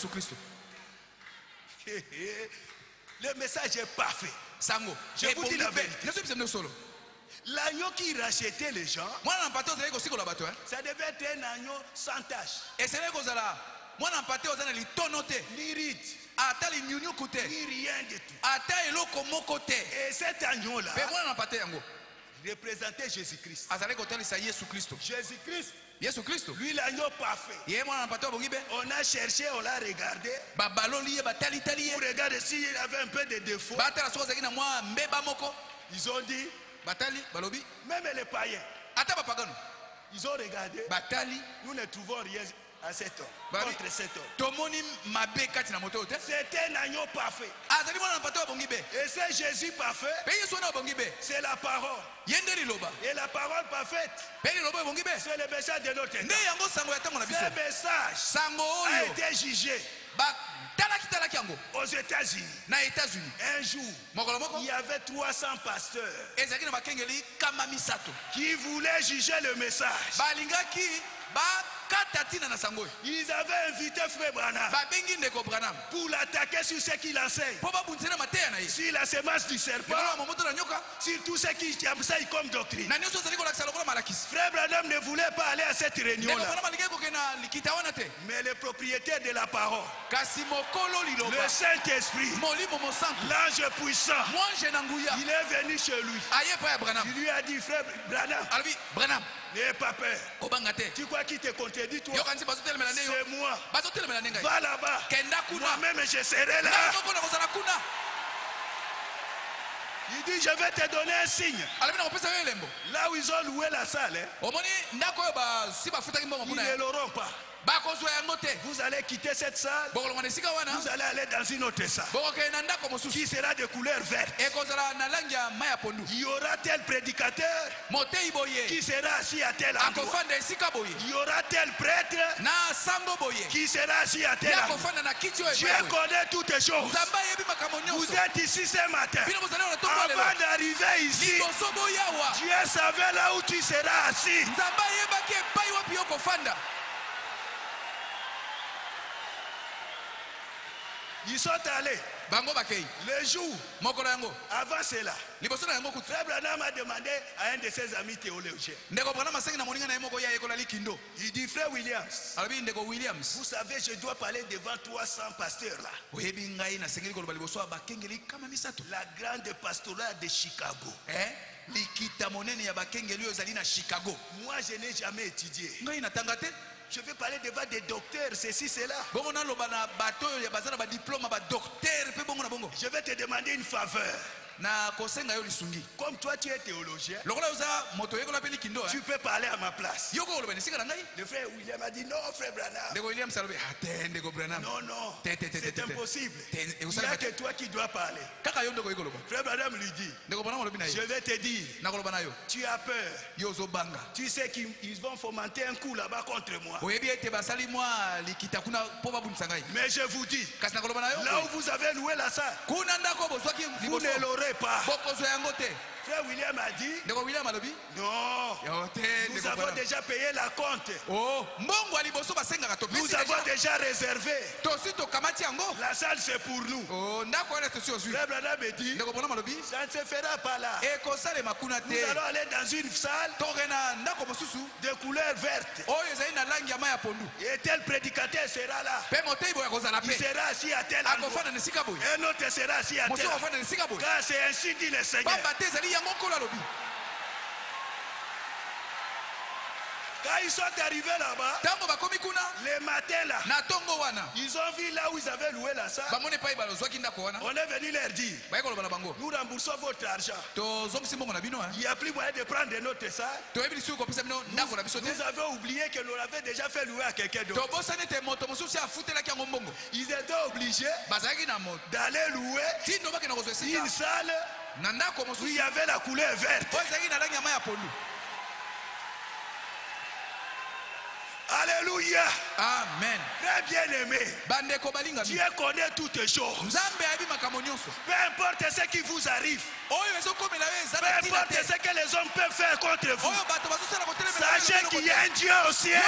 Le message est parfait. Je vous dis la vérité. L'agneau qui rachetait les gens, ça devait être un agneau sans tache. Ni ride, ni rien du tout. Et cet agneau-là représentait Jésus-Christ. Jésus-Christ, lui l'agneau parfait. On a cherché, on l'a regardé. Pour regarder s'il avait un peu de défauts. Ils ont dit, même les païens, ils ont regardé. Nous ne trouvons rien à cet homme, contre cet homme. C'est un agneau parfait. Et c'est Jésus parfait. C'est la parole. Et la parole parfaite, c'est le message de notre temps. Ce message a été jugé aux États-Unis. Un jour, il y avait trois cents pasteurs qui voulaient juger le message. Ils avaient invité Frère Branham pour l'attaquer sur ce qu'il enseigne, sur la semence du serpent, sur tout ce qu'il enseigne comme doctrine. Frère Branham ne voulait pas aller à cette réunion-là. Mais le propriétaire de la parole, le Saint-Esprit, l'ange puissant, il est venu chez lui. Il lui a dit, Frère Branham, n'aie pas peur. Tu crois qu'il te contredit, toi? C'est moi. Va là-bas. Moi-même, je serai là. Il dit, je vais te donner un signe. Là où ils ont loué la salle, hein, ils ne l'auront pas. Vous allez quitter cette salle. Vous allez aller dans une autre salle qui sera de couleur verte. Il y aura tel prédicateur qui sera assis à tel endroit. Il y aura tel prêtre qui sera assis à tel endroit. Dieu connaît toutes les choses. Vous êtes ici ce matin. Avant d'arriver ici, Dieu savait là où tu seras assis. Ils sont allés. Le jour, avant cela, Frère Branham a demandé à un de ses amis théologiens. Il dit, Frère Williams, vous savez, je dois parler devant trois cents pasteurs là. La grande pastorale de Chicago. Moi, je n'ai jamais étudié. Je vais parler devant des docteurs, ceci, cela. Je vais te demander une faveur. Comme toi tu es théologien, tu peux parler à ma place. Le frère William a dit non, frère Branham. Non, non, c'est impossible. Il n'y a que toi qui dois parler. Frère Branham lui dit, je vais te dire, tu as peur. Tu sais qu'ils vont fomenter un coup là-bas contre moi. Mais je vous dis, là où vous avez loué la salle, vous ne l'aurez pas. Frère William a dit, non, nous avons déjà payé la compte. Nous avons déjà réservé. La salle c'est pour nous. Frère Branham a dit, ça ne se fera pas là. Nous allons aller dans une salle de couleur verte. Et tel prédicateur sera là. Il sera assis à tel endroit. Un autre sera assis à tel endroit. Car c'est ainsi dit le Seigneur. Quand ils sont arrivés là-bas, les le matin là, ils ont vu là où ils avaient loué la salle. On est venu leur dire, nous remboursons votre argent. Il n'y a plus moyen de prendre de notre salle. Nous avons oublié que nous l'avons déjà fait louer à quelqu'un d'autre. Ils étaient obligés d'aller louer une salle où il y avait la couleur verte. Alléluia. Amen. Très bien aimé. Dieu connaît toutes choses. Peu importe ce qui vous arrive, peu importe ce que les hommes peuvent faire contre vous, sachez qu'il y a un Dieu au ciel.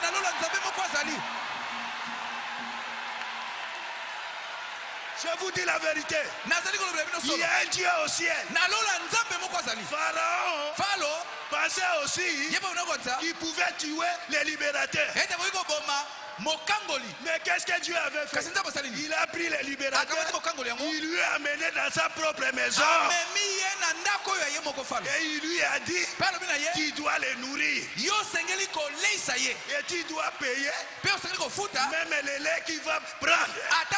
Je vous dis la vérité. Il y a un Dieu au ciel. Pharaon pensait aussi qu'il pouvait tuer les libérateurs. Mais qu'est-ce que Dieu avait fait? Il a pris les libérateurs, il lui a amené dans sa propre maison. Et il lui a dit, tu dois les nourrir. Et tu dois payer même le lait qu'il va prendre.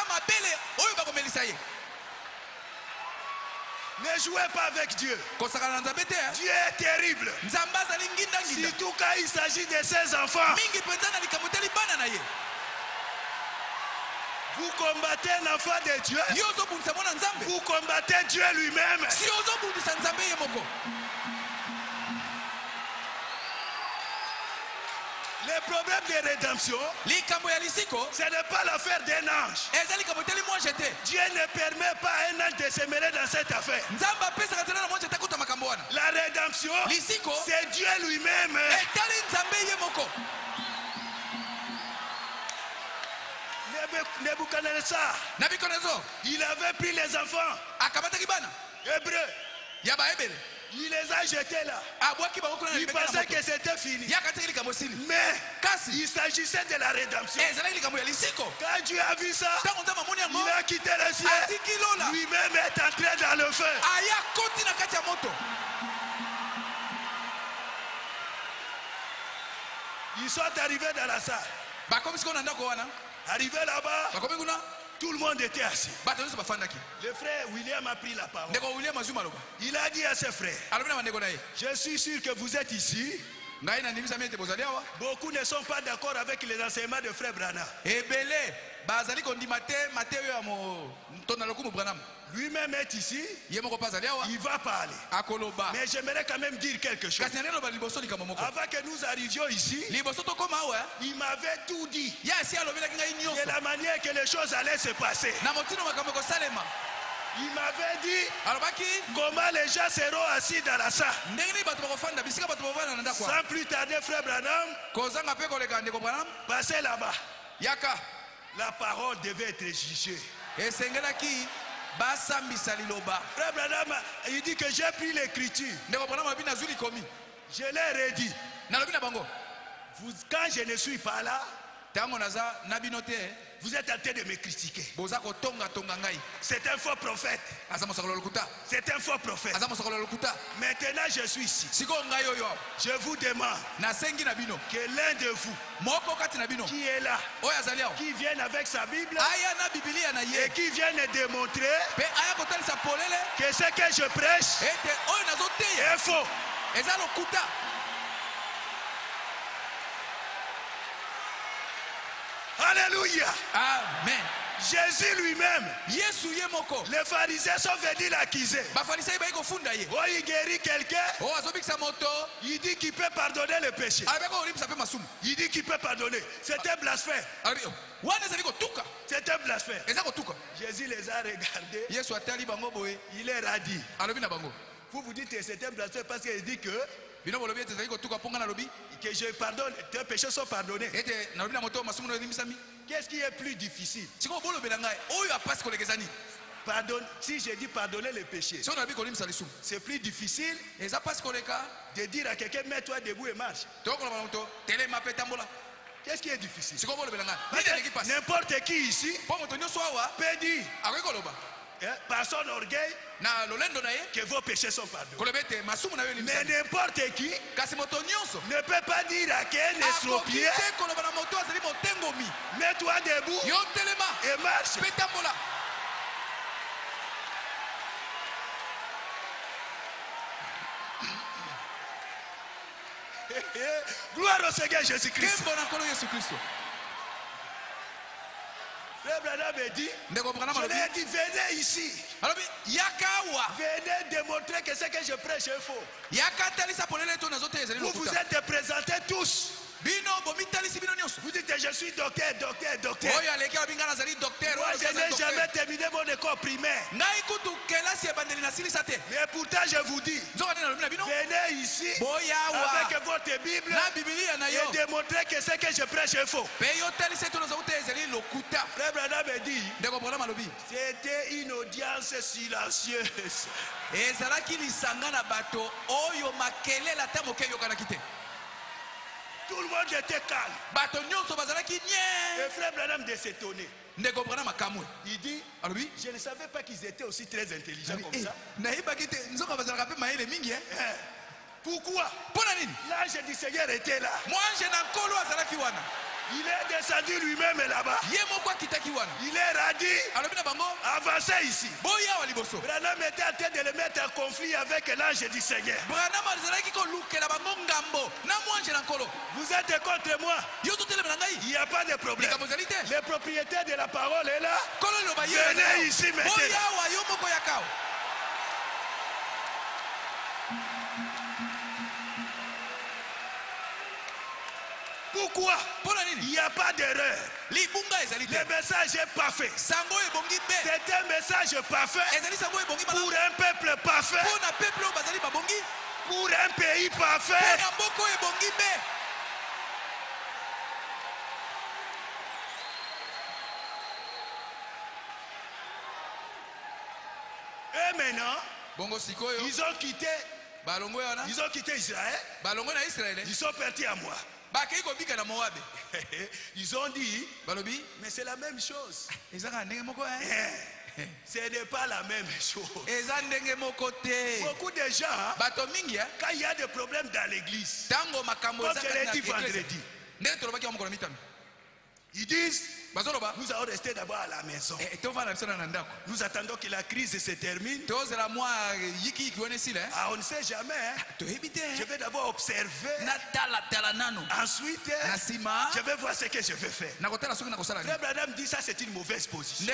Ne jouez pas avec Dieu. Dieu est terrible. Surtout quand il s'agit de ses enfants. Vous combattez l'enfant de Dieu. Vous combattez Dieu lui-même. Le problème de rédemption, ce n'est pas l'affaire d'un ange. Dieu ne permet pas à un ange de se mêler dans cette affaire. La rédemption, c'est Dieu lui-même. Nebuchadnezzar, il avait pris les enfants hébreux. Il les a jetés là. Il pensait que c'était fini. Mais il s'agissait de la rédemption. Quand Dieu a vu ça, il a quitté le ciel. Lui-même est entré dans le feu. Ils sont arrivés dans la salle. Arrivé là-bas, tout le monde était assis. Le frère William a pris la parole. Il a dit à ses frères, je suis sûr que vous êtes ici. Beaucoup ne sont pas d'accord avec les enseignements de frère Branham. Lui-même est ici, il va parler. Mais j'aimerais quand même dire quelque chose. Avant que nous arrivions ici, il m'avait tout dit de la manière que les choses allaient se passer. Il m'avait dit comment les gens seront assis dans la salle. Sans plus tarder, frère Branham, passez là-bas. La parole devait être jugée. Frère Branham, il dit que j'ai pris l'écriture. Je l'ai redit. Vous, quand je ne suis pas là, vous êtes en train de me critiquer. C'est un faux prophète. C'est un faux prophète. Maintenant je suis ici. Je vous demande que l'un de vous qui est là, qui vient avec sa Bible et qui vient démontrer que ce que je prêche est faux. Alléluia. Amen. Jésus lui-même, les pharisiens sont venus l'accuser. Oh, il guérit quelqu'un. Il dit qu'il peut pardonner le péché. Il dit qu'il peut pardonner. C'est un blasphème. C'est un blasphème. Jésus les a regardés. Il leur a dit. Vous vous dites que c'est un blasphème parce qu'il dit que que je pardonne, tes péchés sont pardonnés. Qu'est-ce qui est plus difficile? Pardonne, si je dis pardonner les péchés, c'est plus difficile de dire à quelqu'un mets-toi debout et marche. Qu'est-ce qui est difficile? N'importe qui ici peut dire par son orgueil que vos péchés sont pardonnés. Mais n'importe qui ne peut pas dire à qu'un estropié Mets-toi debout et marche. Gloire au Seigneur Jésus-Christ. Frère Branham me dit, je lui ai dit, venez ici. Venez démontrer que ce que je prêche est faux. Vous vous êtes présentés tous. Vous dites que je suis docteur, docteur, docteur. Moi, je n'ai jamais terminé mon école primaire. Mais pourtant, je vous dis, venez ici avec votre Bible et démontrer que ce que je prêche est faux. Frère Branham me dit, c'était une audience silencieuse. Tout le monde était calme. Et frère Branham de s'étonner. Il dit, je ne savais pas qu'ils étaient aussi très intelligents comme ça. Pourquoi? L'ange du Seigneur était là. Il est descendu lui-même là-bas. Il est radis. Avancez ici. Branham était en train de le mettre en conflit avec l'ange du Seigneur. Vous êtes contre moi. Il n'y a pas de problème. Le propriétaire de la parole est là. Venez ici maintenant. Pourquoi? Il n'y a pas d'erreur. Le message est parfait. C'est un message parfait pour un peuple parfait, pour un pays parfait. Et maintenant, ils ont quitté, ils ont quitté Israël. Ils sont partis à moi. Ils ont dit, mais c'est la même chose. Ce n'est pas la même chose. Beaucoup de gens, quand il y a des problèmes dans l'église, comme je l'ai dit vendredi, ils disent, nous allons rester d'abord à la maison. Nous attendons que la crise se termine. Ah, on ne sait jamais. Hein? Je vais d'abord observer. Ensuite, je vais voir ce que je vais faire. Frère Branham dit ça, c'est une mauvaise position.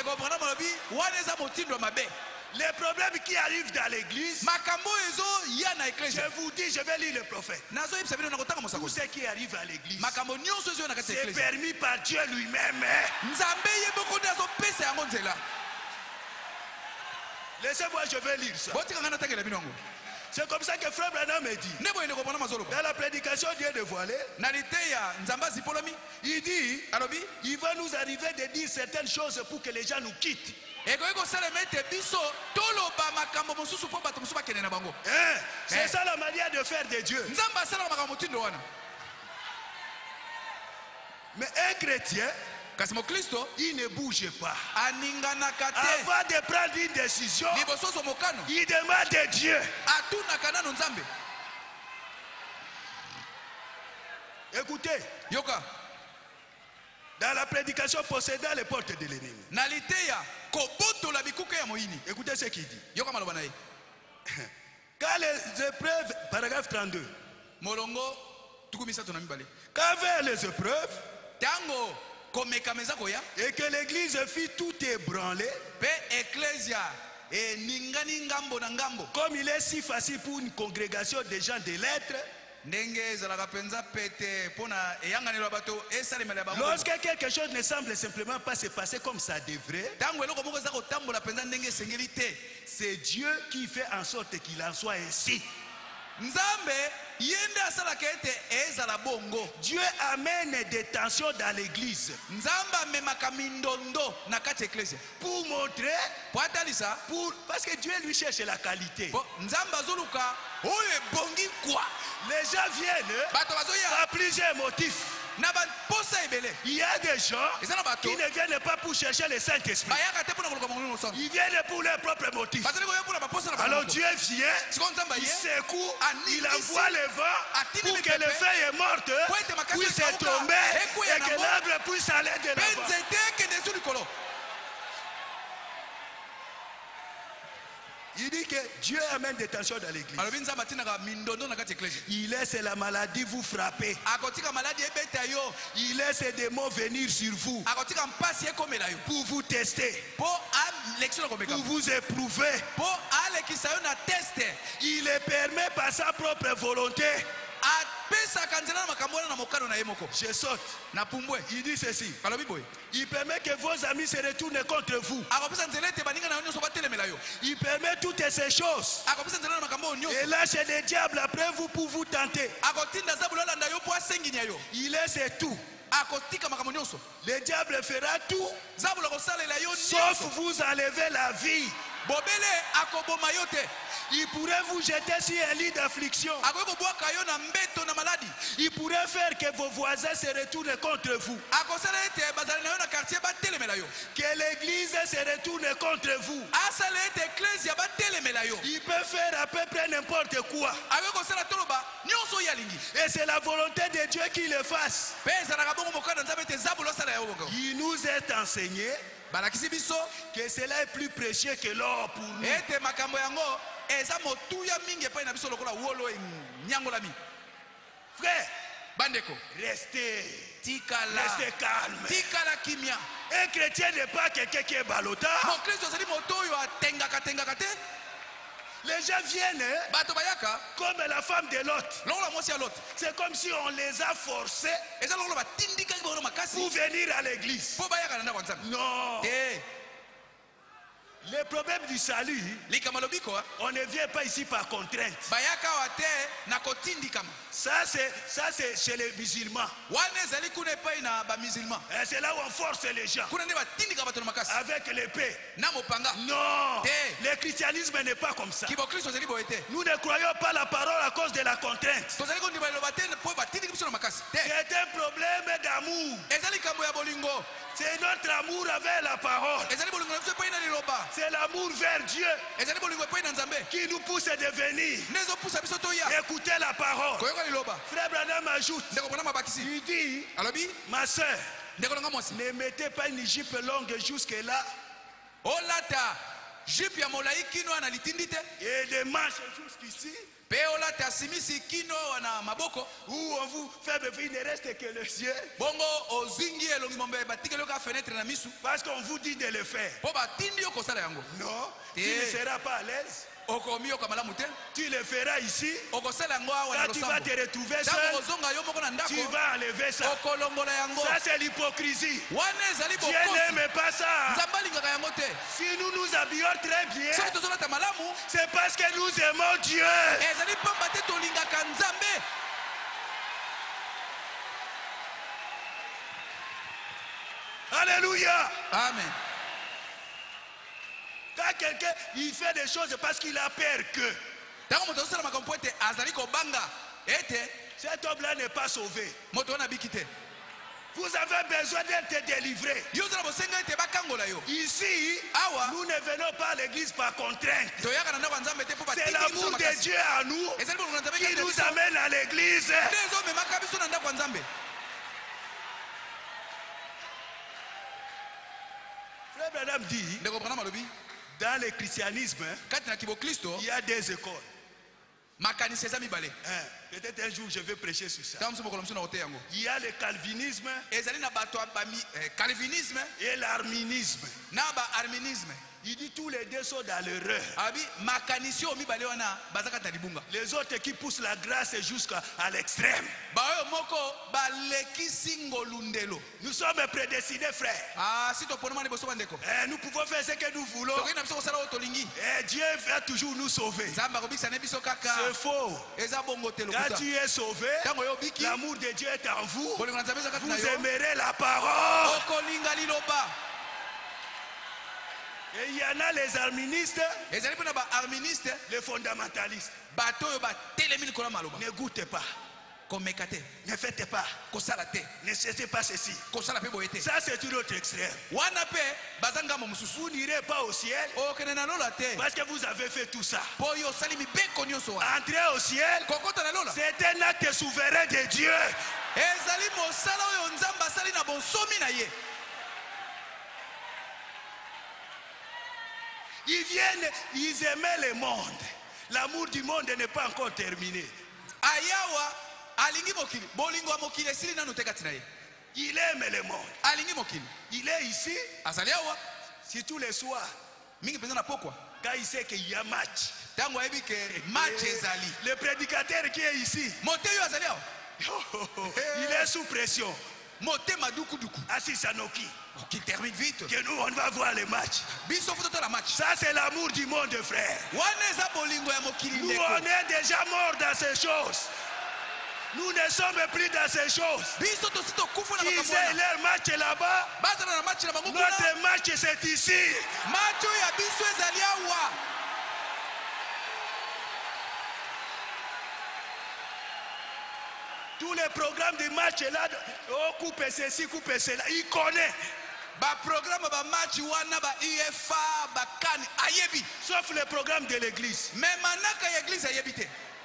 Les problèmes qui arrivent dans l'église, je vous dis, je vais lire le prophète. Tout ce qui arrive à l'église, c'est permis par Dieu lui-même. Laissez-moi, je vais lire ça. C'est comme ça que frère Branham me dit. Dans la prédication, Dieu dévoilé. Il dit, il va nous arriver de dire certaines choses pour que les gens nous quittent. Hein? C'est ça la manière de faire de Dieu. Mais un chrétien, il ne bouge pas. Avant de prendre une décision, il demande à Dieu. Écoutez, dans la prédication possédant les portes de l'ennemi, écoutez ce qu'il dit. Quand les épreuves, paragraphe trente-deux, quand vers les épreuves, et que l'église fit tout ébranler, comme il est si facile pour une congrégation de gens de lettres, lorsque quelque chose ne semble simplement pas se passer comme ça devrait, c'est Dieu qui fait en sorte qu'il en soit ainsi. Dieu amène des tensions dans l'église pour montrer, pour, parce que Dieu lui cherche la qualité. Les gens viennent à plusieurs motifs. Il y a des gens qui ne viennent pas pour chercher le Saint-Esprit. Ils viennent pour leurs propres motifs. Alors Dieu vient, il secoue, il envoie le vent pour que le feuille morte puisse tomber et que l'arbre puisse aller de l'avant. Il dit que Dieu amène des tensions dans l'église. Il laisse la maladie vous frapper. Il laisse des démons venir sur vous pour vous tester, pour vous éprouver. Il les permet par sa propre volonté. Je saute. Il dit ceci. Il permet que vos amis se retournent contre vous. Il permet toutes ces choses. Et lâche les diables après vous pour vous tenter. Il laisse tout. Le diable fera tout sauf vous enlever la vie. Il pourrait vous jeter sur un lit d'affliction. Il pourrait faire que vos voisins se retournent contre vous. Que l'église se retourne contre vous. Il peut faire à peu près n'importe quoi. Et c'est la volonté de Dieu qu'il le fasse. Il nous est enseigné que cela est plus précieux que l'or pour nous. Frère, restez, restez calme. Un chrétien n'est pas quelqu'un qui est balotard. Les gens viennent comme la femme de Lot. C'est comme si on les a forcés pour venir à l'église. Non. Le problème du salut, on ne vient pas ici par contrainte. Ça c'est ça c'est chez les musulmans. C'est là où on force les gens avec l'épée. Non, le christianisme n'est pas comme ça. Nous ne croyons pas la parole à cause de la contrainte. C'est un problème d'amour. C'est notre amour avec la parole. C'est l'amour vers Dieu qui nous pousse à devenir. Écoutez la parole. Frère Branham ajoute, il dit, ma soeur, ne mettez pas une jupe longue jusque là et des manches jusqu'ici, où on vous fait vivre, il ne reste que le ciel. Parce qu'on vous dit de le faire. Non, tu ne seras pas à l'aise. Tu le feras ici. Quand tu vas te retrouver seul, tu vas enlever ça. Ça c'est l'hypocrisie. Dieu n'aime pas ça. Si nous nous habillons très bien, c'est parce que nous aimons Dieu. Alléluia. Amen. Quand quelqu'un il fait des choses parce qu'il a peur que cet homme-là n'est pas sauvé. Vous avez besoin d'être délivré. Ici, nous ne venons pas à l'église par contrainte. C'est l'amour de Dieu à nous qui nous amène à l'église. Frère Branham dit, dans le christianisme, il y a des écoles. Hein, peut-être un jour je vais prêcher sur ça. Il y a le calvinisme et l'arminisme. Il dit tous les deux sont dans l'erreur. Les autres qui poussent la grâce jusqu'à l'extrême. Nous sommes prédestinés, frères. Et nous pouvons faire ce que nous voulons. Et Dieu va toujours nous sauver. C'est faux. Quand tu es sauvé, l'amour de Dieu est en vous. Vous aimerez la parole. Et il y en a les arministes, les fondamentalistes. Ne goûtez pas. Ne faites pas. Ne cessez pas ceci. Ça, c'est une autre extrême. Vous n'irez pas au ciel parce que vous avez fait tout ça. Entrer au ciel, c'est un acte souverain de Dieu. Ils viennent, ils aimaient le monde. L'amour du monde n'est pas encore terminé. Il aime le monde. Il est ici. Si tous les soirs, quand il sait qu'il y a match, le prédicateur qui est ici, il est sous pression. Assis Sanoki, qui termine vite. Que nous on va voir les matchs. Ça c'est l'amour du monde, frère. Nous on est déjà morts dans ces choses. Nous ne sommes plus dans ces choses. Ils aient leur match là-bas. Notre match c'est ici. Tous les programmes de match là, oh, coupe ceci, coupe cela, il connaît. Ba programme ba match wana ba I F A ba kan ayebi. Sauf le programme de l'église. Mais manaka l'église ayebite.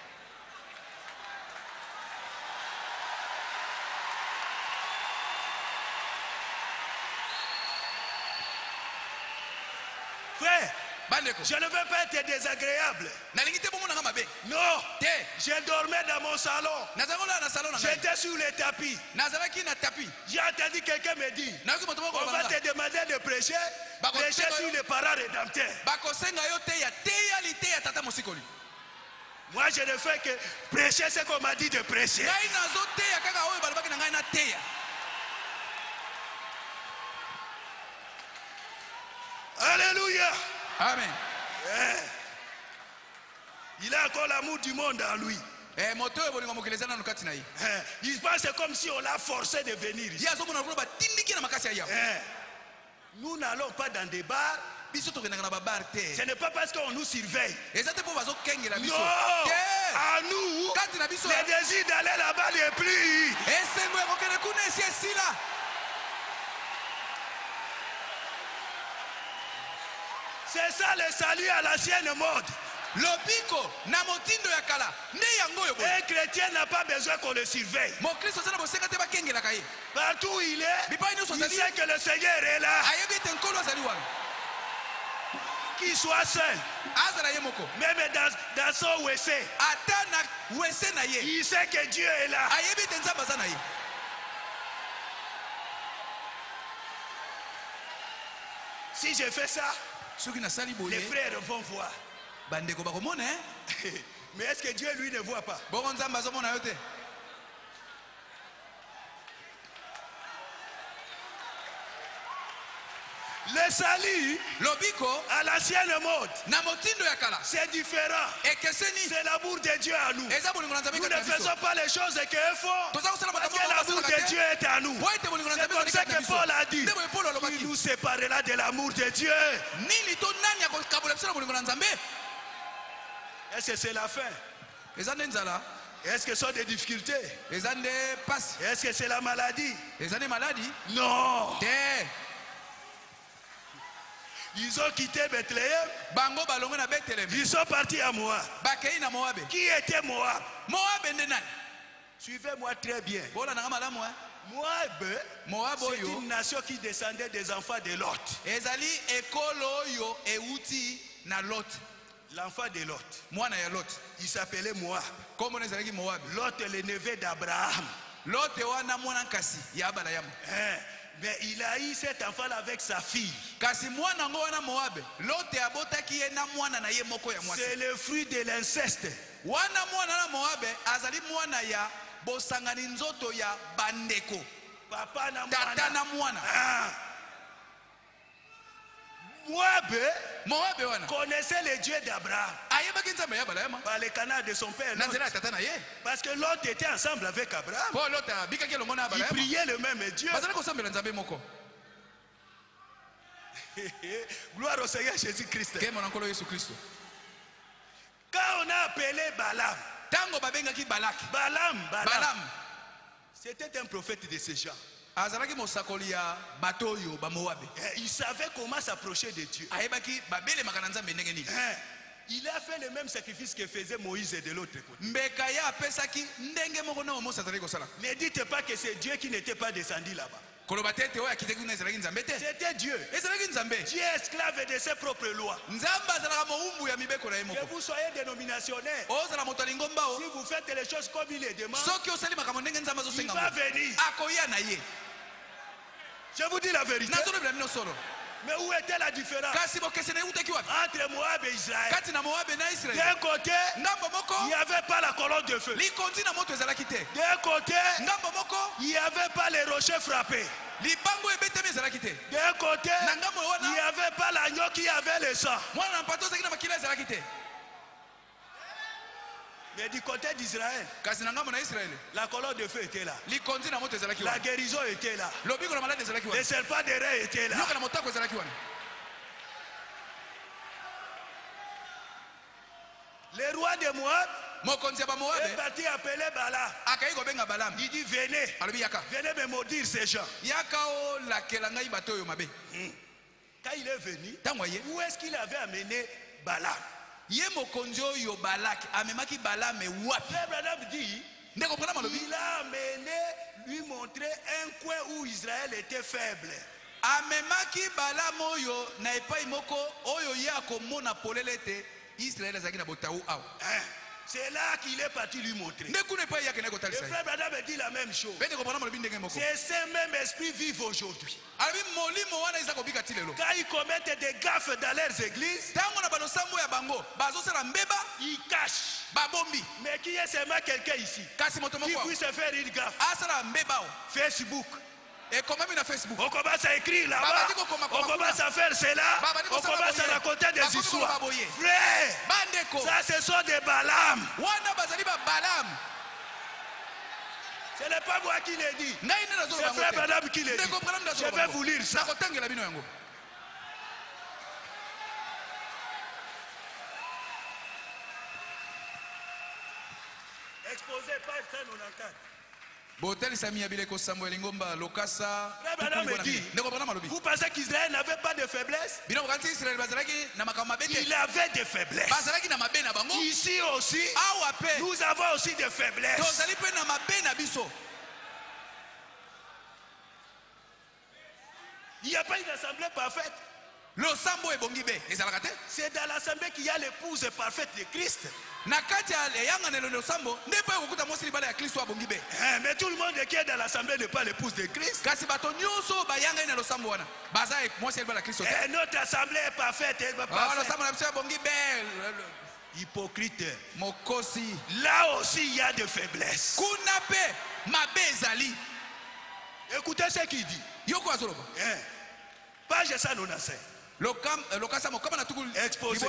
Frère, je ne veux pas être désagréable. Non, je dormais dans mon salon. J'étais sur le tapis. J'ai entendu quelqu'un me dire, on va te demander de prêcher, prêcher sur les parents rédempteurs. Moi je ne fais que prêcher ce qu'on m'a dit de prêcher. Alléluia. Amen. Yeah. Il a encore l'amour du monde en lui. Eh, il pense comme si on l'a forcé de venir ici. Eh. Nous n'allons pas dans des bars. Ce n'est pas parce qu'on nous surveille. Non. À nous, le désir d'aller là-bas n'est plus. C'est ça le salut à l'ancienne mode. Un chrétien n'a pas besoin qu'on le surveille. Partout où il est, il sait que le Seigneur est là. Qu'il soit seul, même dans, dans son W C, il sait que Dieu est là. Si je fais ça, les frères vont voir. Mais est-ce que Dieu lui ne voit pas? Le salut à l'ancienne mode, c'est différent. C'est l'amour de Dieu à nous. Nous ne faisons pas les choses qu'il faut parce que l'amour de Dieu est à nous. C'est comme ça que Paul a dit. Il nous séparera de l'amour de Dieu. Est-ce que c'est la fin? Est-ce que ce sont des difficultés? Est-ce que c'est la maladie? Non. Ils ont quitté Bethléem. Ils sont partis à Moab. Qui était Moab? Suivez-moi très bien. Moab, c'est une nation qui descendait des enfants de Lot. L'enfant de Lot. Il s'appelait Moab. Lot est le neveu d'Abraham. Hein? Mais il a eu cet enfant avec sa fille. C'est le fruit de l'inceste. Papa na mwana. Ah. Moab connaissait le Dieu d'Abraham par le canal de son père Lot. Parce que l'autre était ensemble avec Abraham. Ils priaient le même Dieu. Gloire au Seigneur Jésus-Christ. Quand on a appelé Balaam, Tango babengaki Balak. Balaam, Balaam. Balaam. C'était un prophète de ces gens. Azalaki mosakoli ya bato yo ba Moabe. Il savait comment s'approcher de Dieu. Ayebaki babele makananza ndenge nini. Il a fait le même sacrifice que faisait Moïse de l'autre côté. Ne dites pas que c'est Dieu qui n'était pas descendu là-bas. C'était Dieu. Dieu est esclave de ses propres lois. Que vous soyez dénominationnaire, si vous faites les choses comme il les demande, il va venir. Je vous dis la vérité. Mais où était la différence entre Moab et Israël? D'un côté, il n'y avait pas la colonne de feu. D'un côté, il n'y avait pas les rochers frappés. D'un côté, il n'y avait pas l'agneau qui avait le sang. Mais du côté d'Israël, la colonne de feu était là. La guérison était là. Les serpents de raies étaient là. Le roi de Moab est parti appeler Balaam. Il dit venez, venez me maudire ces gens. Quand il est venu, où est-ce qu'il avait amené Balaam? Abraham dit, il a amené lui montrer un coin où Israël était faible. C'est là qu'il est parti lui montrer. Le frère Branham dit la même chose. C'est ce même esprit vivent aujourd'hui. Quand ils commettent des gaffes dans leurs églises, ils cachent. Mais qui est seulement quelqu'un ici qui puisse faire une gaffe? Facebook. Et comment il a Facebook? On commence à écrire là-bas, on commence à faire cela, on commence à raconter des histoires. Frère, ça ce sont des Balaam. Ce n'est pas moi qui l'ai dit, c'est frère Branham qui l'a dit. Je vais vous lire ça. Exposé par cent quatre-vingt-quatorze. Vous pensez qu'Israël n'avait pas de faiblesse? Il avait des faiblesses. Ici aussi, nous avons aussi des faiblesses. Il n'y a pas une assemblée parfaite. C'est dans l'assemblée qu'il y a l'épouse parfaite de Christ. Mais tout le monde qui est dans l'assemblée n'est pas l'épouse de Christ. Et notre assemblée est parfaite. Hypocrite. Là aussi il y a des faiblesses. Écoutez ce qu'il dit. Page cent quatre-vingt-quinze. Exposé.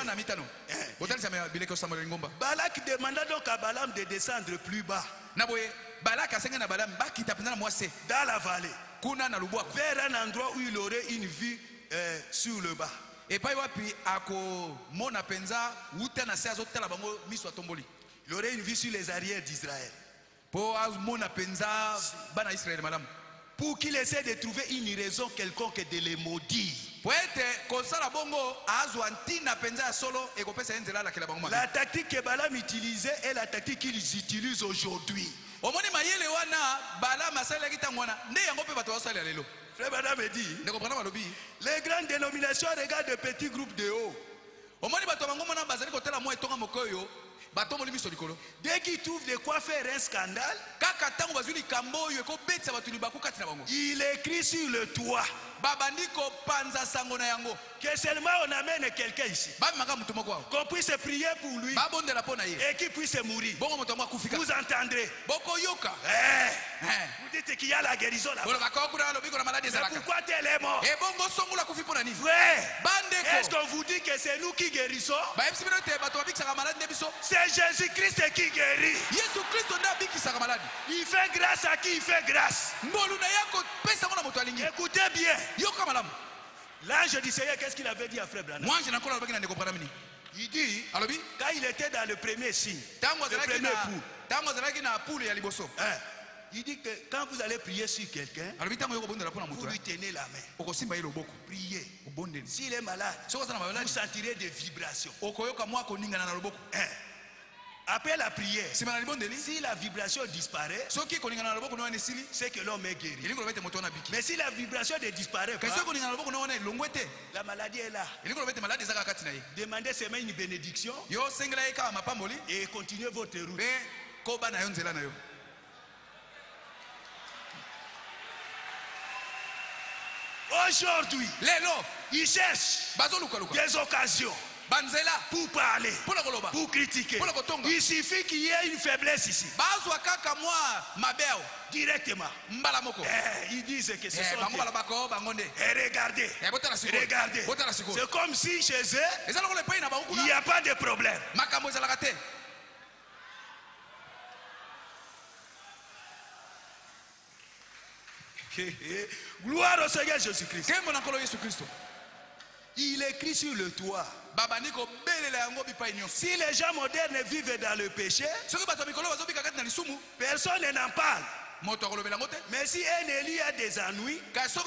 Balak demanda donc à Balaam de descendre plus bas dans la vallée vers un endroit où il aurait une vue euh, sur le bas. Il aurait une vue sur les arrières d'Israël. Pour qu'il essaie de trouver une raison quelconque de les maudire. La tactique que Balaam utilisait est la tactique qu'ils utilisent aujourd'hui. Frère Balaam dit, les grandes dénominations regardent de petits groupes de haut. Dès qu'ils trouvent de quoi faire un scandale, il écrit sur le toit que seulement on amène quelqu'un ici, qu'on puisse prier pour lui et qu'il puisse mourir. Vous entendrez? Eh, vous dites qu'il y a la guérison là. Pourquoi tel est mort? Frère, est-ce qu'on vous dit que c'est nous qui guérissons? C'est Jésus-Christ qui guérit. Il fait grâce à qui il fait grâce. Écoutez bien. L'ange du Seigneur, qu'est-ce qu'il avait dit à frère Branham? Il dit, quand il était dans le premier signe, le premier pou, hein, il dit que quand vous allez prier sur quelqu'un, vous lui tenez la main. Priez. S'il est malade, vous sentirez des vibrations. Hein. Après la prière, si la vibration disparaît, c'est que l'homme est guéri. Mais si la vibration ne disparaît pas, la maladie est là. Demandez seulement une bénédiction et continuez votre route. Aujourd'hui, ils cherchent des occasions pour parler, pour critiquer. Il suffit qu'il y ait une faiblesse ici. Directement. Eh, ils disent que c'est ça. Et regardez, regardez. C'est comme si chez eux, il n'y a pas de problème. Gloire au Seigneur Jésus-Christ. Il écrit sur le toit. Si les gens modernes vivent dans le péché, personne n'en parle. Mais si un Élie a des ennuis,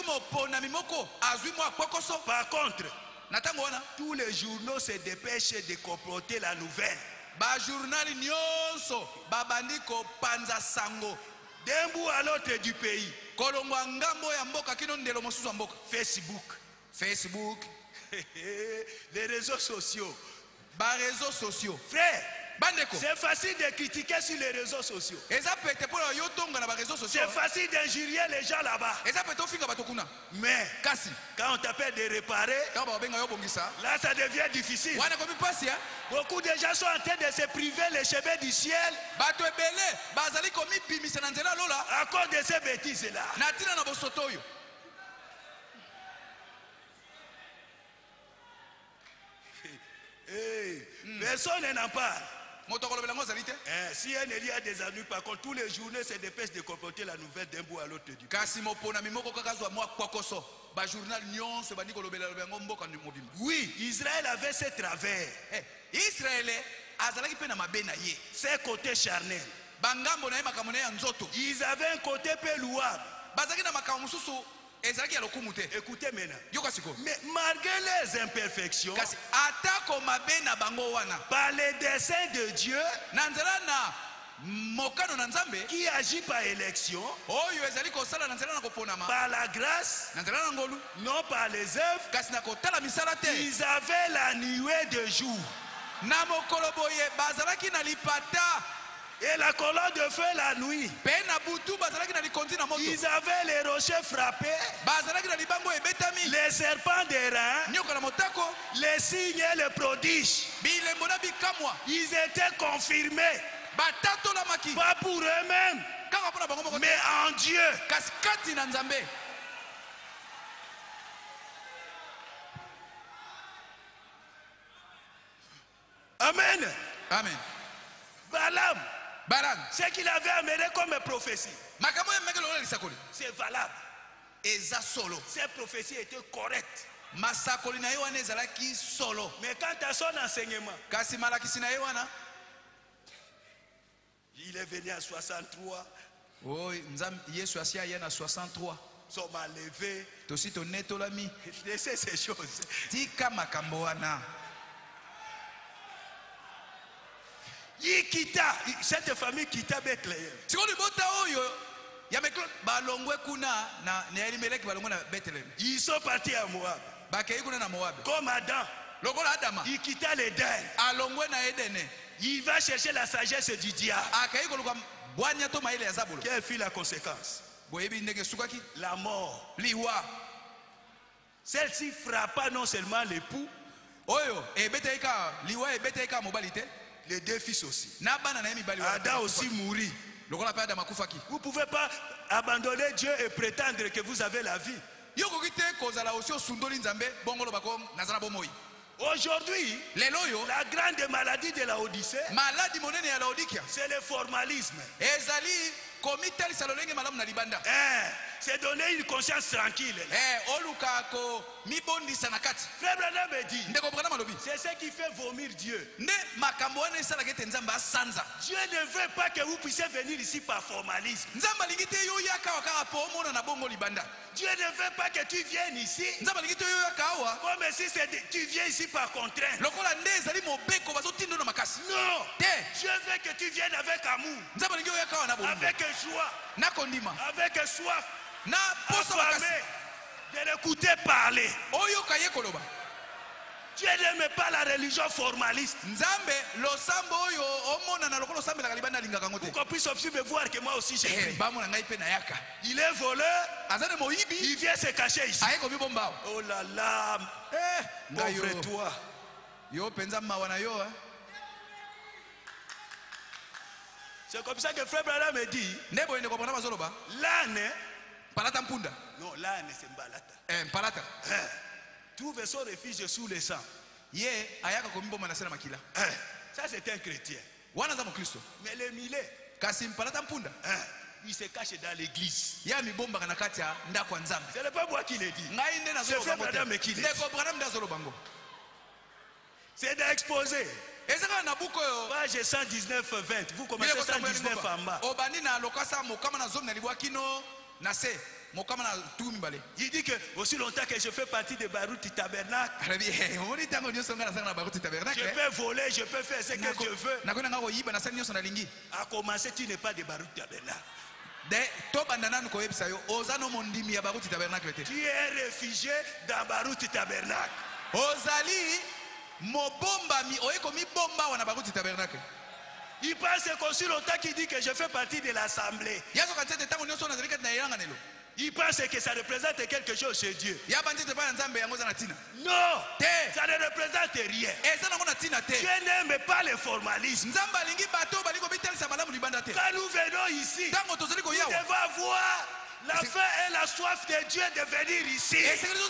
par contre, tous les journaux se dépêchent de comploter la nouvelle. D'un bout à l'autre du pays. Facebook. Facebook. Les réseaux sociaux. Bah, réseaux sociaux. Frère, c'est facile de critiquer sur les réseaux sociaux. C'est facile d'injurier les gens là-bas. Mais quand on t'appelle de réparer, là ça devient difficile. Beaucoup de gens sont en train de se priver les chemins du ciel à cause de ces bêtises-là. Hey, mm. Personne n'en parle. Eh, si un Élie a des ennuis, par contre, tous les journées se dépêchent de comploter la nouvelle d'un bout à l'autre du pays. Oui, Israël avait ses travers. Eh, Israël ses côtés charnels. Ils avaient un côté peu louable. Écoutez maintenant. Mais malgré les imperfections, par les desseins de Dieu, qui agit par élection, par la grâce, non par les œuvres, ils avaient la nuée de jour. Et la colonne de feu la nuit. Ils avaient les rochers frappés, les serpents des reins, les signes et les prodiges. Ils étaient confirmés, pas pour eux-mêmes, mais en Dieu. Amen. Amen. Balaam, ce qu'il avait amené comme prophétie, c'est valable. Ces prophéties étaient correctes. Mais quant à son enseignement, il est venu à soixante-trois. Sont mal levés. Laissez ces choses. Il quitta, cette famille quitta Bethléem. Ils sont partis à Moab. Comme Adam. Il quitta l'Éden. Il va chercher la sagesse du diable. Quelle fut la conséquence? La mort. Celle-ci frappa non seulement l'époux, les deux fils aussi. Adam aussi mourit. Vous ne pouvez pas abandonner Dieu et prétendre que vous avez la vie. Aujourd'hui, la grande maladie de la Odyssée, c'est le formalisme. Hein, c'est donner une conscience tranquille. Eh, olukako mi bondi sanakati. Frère Branham me dit, ndeko Branham alobi. C'est ce qui fait vomir Dieu. Ne makambo wana esala kete nzamba sanza. Dieu ne veut pas que vous puissiez venir ici par formalisme. Nzamba lingite yo yaka wakara po mona na bongo libanda. Dieu ne veut pas que tu viennes ici. Nzamba lingite yo yaka wa. Comme si tu viens ici par contrainte. Lokola nde ezali mobeko bazotindo na makasi. Non. Te. Dieu veut que tu viennes avec amour. Nzamba lingite yo yaka wa na bongo. Avec joie. Na kondima. Avec soif. Na posa makasi. De l'écouter parler. Oyo kaye koloba. Dieu n'aime pas la religion formaliste. Nzambe losambo oyo omona na lokolo sambe la kalibanda lingaka ngote. Pour qu'on puisse me voir que moi aussi j'ai pris. Ba mona ngai pe na yaka. Il est voleur. Azane moyibi. Il vient se cacher ici. Aye ko bibomba. Oh là là. Eh, pauvre toi. Yo penza mawa na yo hein. C'est comme ça que frère Branham me dit. Nebo ene ko bona bazoloba. L'âne. Palata mpunda. Non, l'âne c'est mbalata. Eh, palata. Trouve son refuge sous le sang. Ye ayaka ko mboma na sena makila. Ça c'est un chrétien. Wana za mkristo. Mais le milé. Kasi mpalata mpunda. Il se cache dans l'église. Ya mibomba kana kati ya ndako nzambe. Ce n'est pas moi qui l'ai dit. Ngai nde na zolo bango. C'est frère Branham qui l'ai dit. Ndeko Branham nda zolo bango. C'est d'exposer. Ezaka na buko yo. Page cent dix-neuf vingt. Vous commencez cent dix-neuf en bas. Obani na lokasa mokama na zone na libwa kino na se. Il dit que aussi longtemps que je fais partie de Baruti Tabernacle, je peux voler, je peux faire ce que je veux. À commencer, tu n'es pas de Baruti Tabernacle. Tu es réfugié dans Baruti Tabernacle. Ozali mobomba mi oyeko mi bomba wana Baruti Tabernacle. Il pense qu'aussi longtemps qu'il dit que je fais partie de l'assemblée. Il pense que ça représente quelque chose chez Dieu. Non, ça ne représente rien. Dieu n'aime pas le formalisme. Quand nous venons ici, nous devons avoir la faim et la soif de Dieu de venir ici.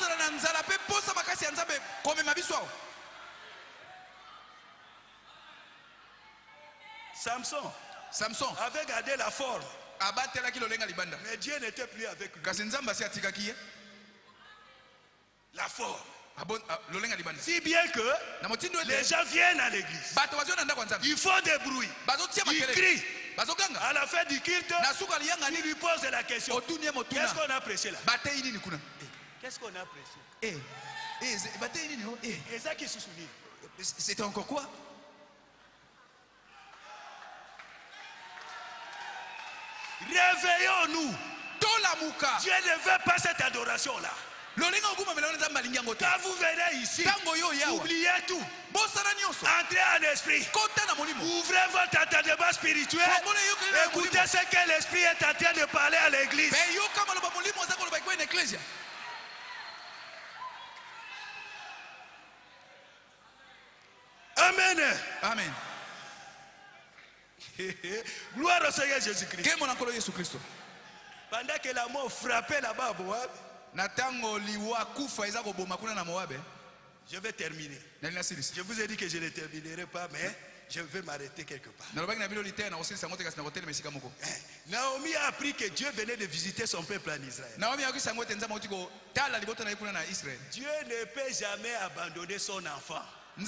Samson, Samson avait gardé la forme. Mais Dieu n'était plus avec lui. La forme. Si bien que les gens viennent à l'église. Ils font des bruits. Ils crient. À la fin du culte, ils lui posent la question. Qu'est-ce qu'on a prêché là? Qu'est-ce qu'on a prêché? Et ça qui se souvient. C'était encore quoi? Réveillons-nous. Dieu ne veut pas cette adoration-là. Quand vous venez ici, oubliez tout. Entrez en esprit. Ouvrez votre entendement spirituel. Écoutez ce que l'esprit est en train de parler à l'église. Amen. Amen. Gloire au Seigneur Jésus-Christ. Pendant que la mort frappait là-bas, je vais terminer. Je vous ai dit que je ne terminerai pas, mais je vais m'arrêter quelque part. Naomi a appris que Dieu venait de visiter son peuple en Israël. Dieu ne peut jamais abandonner son enfant.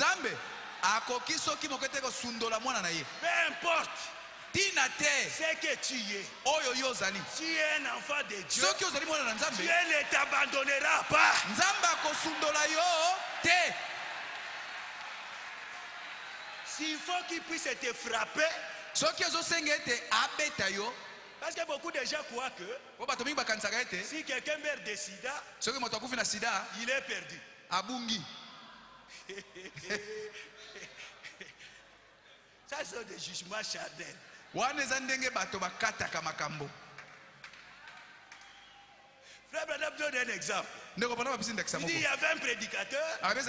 Peu importe ce que tu es, tu es un enfant de Dieu. Dieu ne t'abandonnera pas. S'il faut qu'il puisse te frapper, parce que beaucoup de gens croient que si quelqu'un meurt de sida, il est perdu. Ça c'est des jugements charnels. Frère Branham donne un exemple. Il dit il y avait un prédicateur. Aïe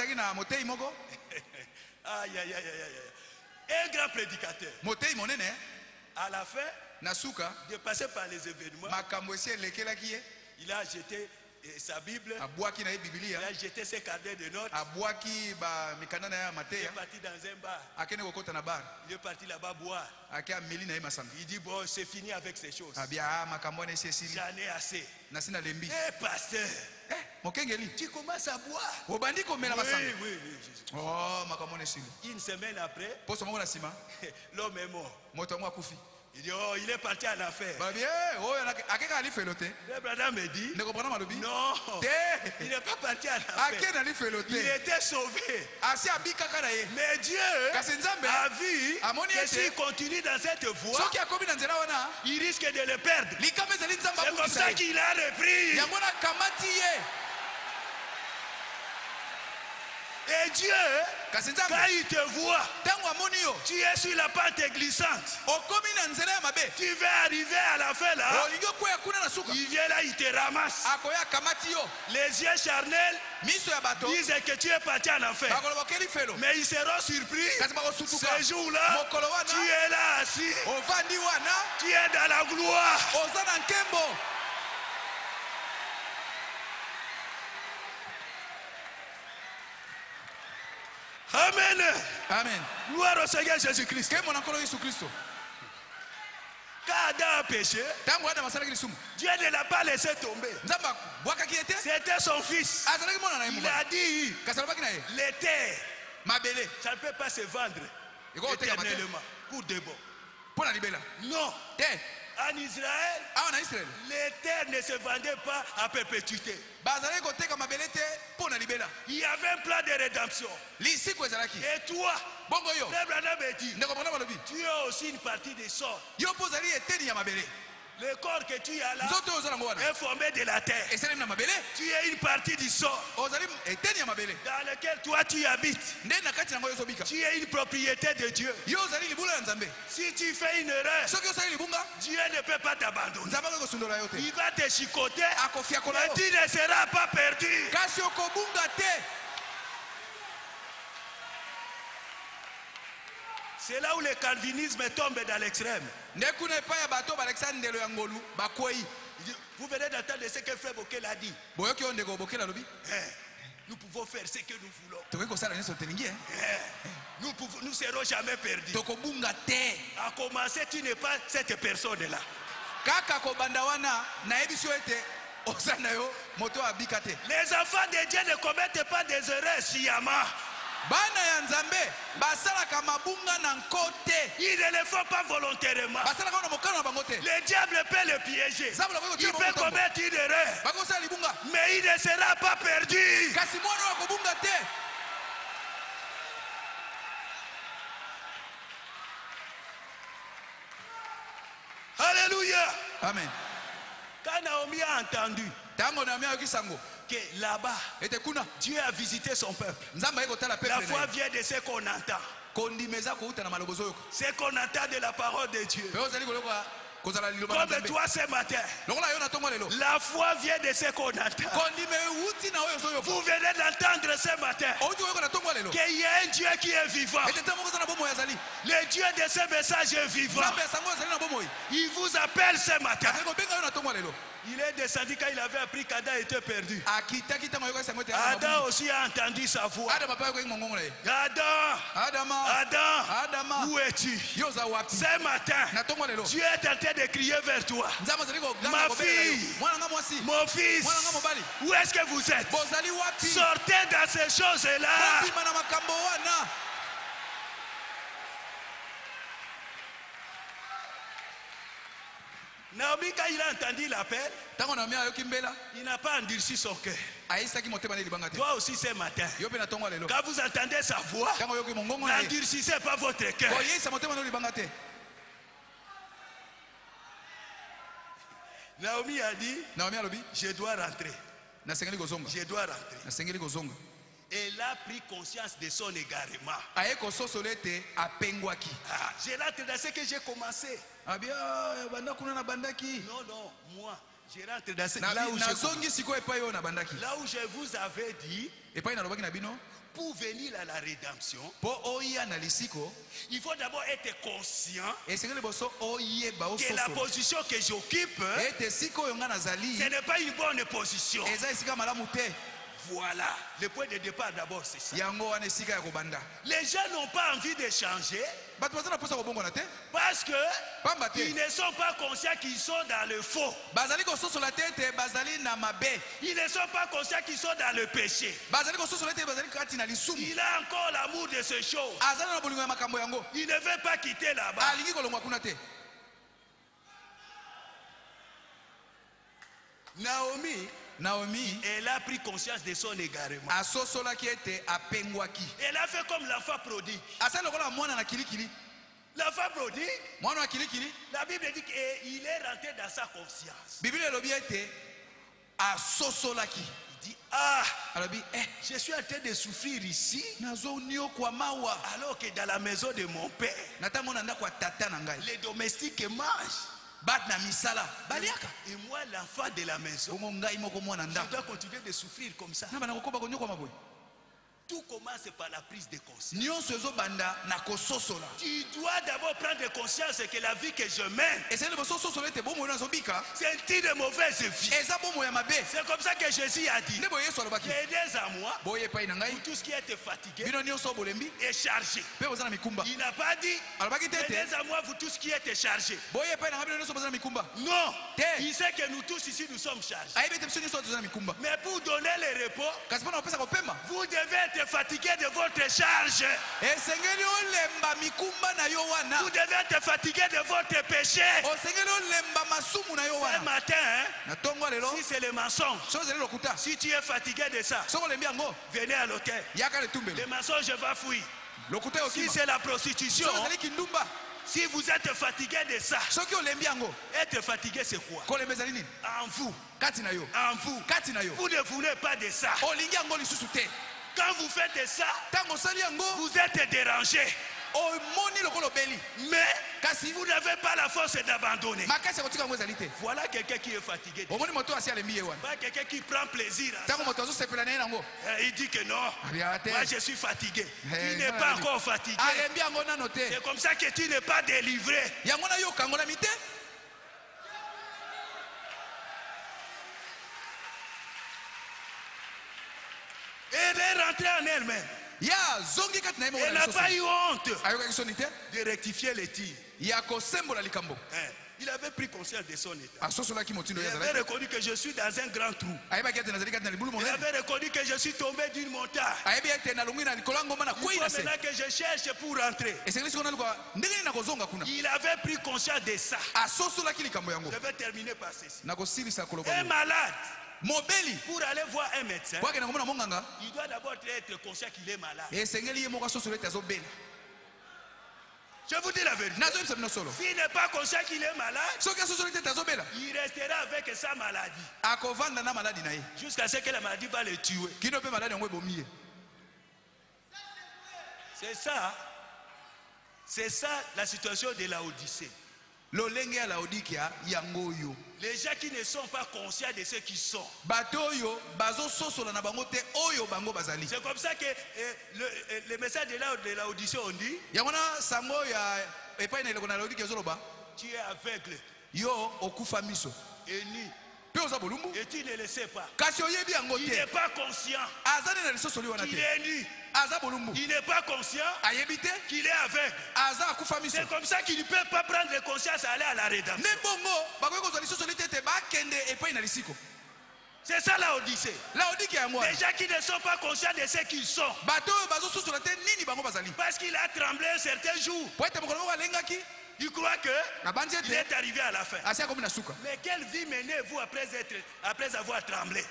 aïe aïe aïe. Un grand prédicateur. À la fin de passer par les événements, il a jeté et sa Bible. Abwaki na Biblia. Il a jeté ses carnets de notes. Abwaki ba mikanda na ya Matthieu. Il est parti dans un bar. Akene kokota na bar. Il est parti là-bas boire. Akia meli na masanga. Il dit bon, c'est fini avec ces choses. Abia makambone sesili. J'en ai assez. Nasina lembi. Eh pasteur. Eh, mokengeli. Tu commences à boire. Obandi ko mela masanga. Oui, oui, oui. Jésus. Oh, makambone sili. Une semaine après, poso moko na sima. L'homme est mort. Moto mo akufi. Il dit, oh, il est parti en affaire. Bah bien, oh, akeka ali felote. Le brother me dit, ne comprend pas malobi. Non, il n'est pas parti en affaire. Akena ali felote. Il était sauvé. Asi abika kana ye. Mais Dieu a vu que s'il continue dans cette voie, il risque de le perdre. C'est comme ça qu'il a repris. Et Dieu, quand il te voit, tu es sur la pente glissante. Tu vas arriver à la fin là. Il vient là, il te ramasse. Les yeux charnels disent que tu es parti en enfer. Mais ils seront surpris. Ce jour-là, tu es là assis. Tu es dans la gloire. Amen. Amen. Gloire au Seigneur Jésus-Christ. Quand Adam a péché, Dieu ne l'a pas laissé tomber. C'était son fils. Il a dit, les terres, ça ne peut pas se vendre éternellement pour de bon. Non. En Israël, les terres ne se vendaient pas à perpétuité. Il y avait un plan de rédemption. Et toi, tu as aussi une partie des sorts. Le corps que tu as là est formé de la terre. Tu es une partie du sort dans lequel toi tu habites. Tu es une propriété de Dieu. Si tu fais une erreur, Dieu ne peut pas t'abandonner. Il va te chicoter, mais tu ne seras pas perdu. C'est là où le calvinisme tombe dans l'extrême. Vous venez d'entendre ce que Frère Bokel a dit. Nous pouvons faire ce que nous voulons. Nous ne nous serons jamais perdus. À commencer, tu n'es pas cette personne-là. Les enfants de Dieu ne commettent pas des erreurs sciemment. Il ne le faut pas volontairement. Le diable peut le piéger. Il peut commettre une erreur, mais il ne sera pas perdu. Alléluia. Amen. Quand Naomi a entendu que là-bas, Dieu a visité son peuple. La foi vient de ce qu'on entend. Ce qu'on entend de la parole de Dieu. Comme toi ce matin, la foi vient de ce qu'on entend. Vous venez d'entendre ce matin qu'il y a un Dieu qui est vivant. Le Dieu de ce message est vivant. Il vous appelle ce matin. Il est descendu quand il avait appris qu'Adam était perdu. Adam aussi a entendu sa voix. Adam, Adam, où es-tu? Ce matin, Dieu est en train de crier vers toi. Ma fille, mon fils, où est-ce que vous êtes? Sortez dans ces choses-là. Naomi, quand il a entendu l'appel, il n'a pas endurci son cœur. Toi aussi ce matin, quand vous entendez sa voix, n'endurcissez pas votre cœur. Naomi a dit, je dois rentrer. Je dois rentrer. Elle a pris conscience de son égarement. Ah, je rentre dans ce que j'ai commencé. Non, non, moi, Je rentre dans cette là où je, là où je vous avais dit, pour venir à la rédemption, il faut d'abord être conscient que la position que j'occupe, ce n'est pas une bonne position. Voilà, le point de départ d'abord c'est ça. Les gens n'ont pas envie de changer parce que ils ne sont pas conscients qu'ils sont dans le faux. Ils ne sont pas conscients qu'ils sont dans le péché. Il a encore l'amour de ces choses. Il ne veut pas quitter là-bas. Naomi Naomi, elle a pris conscience de son égarement. Elle a fait comme l'enfant prodigue. L'enfant prodigue, la Bible dit qu'il est rentré dans sa conscience. Il dit, ah, je suis en train de souffrir ici, alors que dans la maison de mon père, les domestiques mangent. Et moi, l'enfant de la maison, je dois continuer de souffrir comme ça. Tout commence par la prise de conscience. Tu dois d'abord prendre conscience que la vie que je mène, c'est une de mauvaise vie. C'est comme ça que Jésus a dit, venez à moi, pour tout ce qui est fatigué et chargé. Il n'a pas dit, venez à moi, vous tous qui êtes chargés. Non, il sait que nous tous ici, nous sommes chargés. Mais pour donner le repos, vous devez être fatigué de votre charge. Vous devez être fatigué de votre péché. Ce matin, hein, si c'est le mensonge, si tu es fatigué de ça, venez à l'hôtel. Le mensonge va fuir. Si c'est la prostitution, si vous êtes fatigué de ça, être fatigué c'est quoi? En vous. En vous. Vous ne voulez pas de ça. Quand vous faites ça, vous êtes dérangé. Mais vous n'avez pas la force d'abandonner. Voilà quelqu'un qui est fatigué. Pas quelqu'un qui prend plaisir à ça. Il dit que non, moi je suis fatigué. Il n'est pas encore fatigué. C'est comme ça que tu n'es pas délivré. Elle est rentrée en elle-même. Elle n'a pas eu honte de rectifier les tirs. Il avait pris conscience de son état. Il avait reconnu que je suis dans un grand trou. Il avait reconnu que je suis tombé d'une montagne. Il faut maintenant que je cherche pour rentrer. Il avait pris conscience de ça. Je vais terminer par ceci. Un malade, pour aller voir un médecin, il doit d'abord être conscient qu'il est malade. Je vous dis la vérité. S'il n'est pas conscient qu'il est malade, il restera avec sa maladie jusqu'à ce que la maladie va le tuer. C'est ça. C'est ça la situation de la Odyssée. Les gens qui ne sont pas conscients de ce qu'ils sont. C'est comme ça que eh, le, eh, les messages de la, de la Odyssée ont dit, tu es aveugle et nu. Et tu ne le sais pas. Il n'est pas conscient qu'il est nu. Il n'est pas conscient qu'il est aveugle. C'est comme ça qu'il ne peut pas prendre conscience à aller à la rédemption. C'est ça la Odyssée. Les gens qui ne sont pas conscients de ce qu'ils sont. Parce qu'il a tremblé un certain jour. Il croit qu'il est arrivé à la fin. Mais quelle vie menez-vous après, être, après avoir tremblé?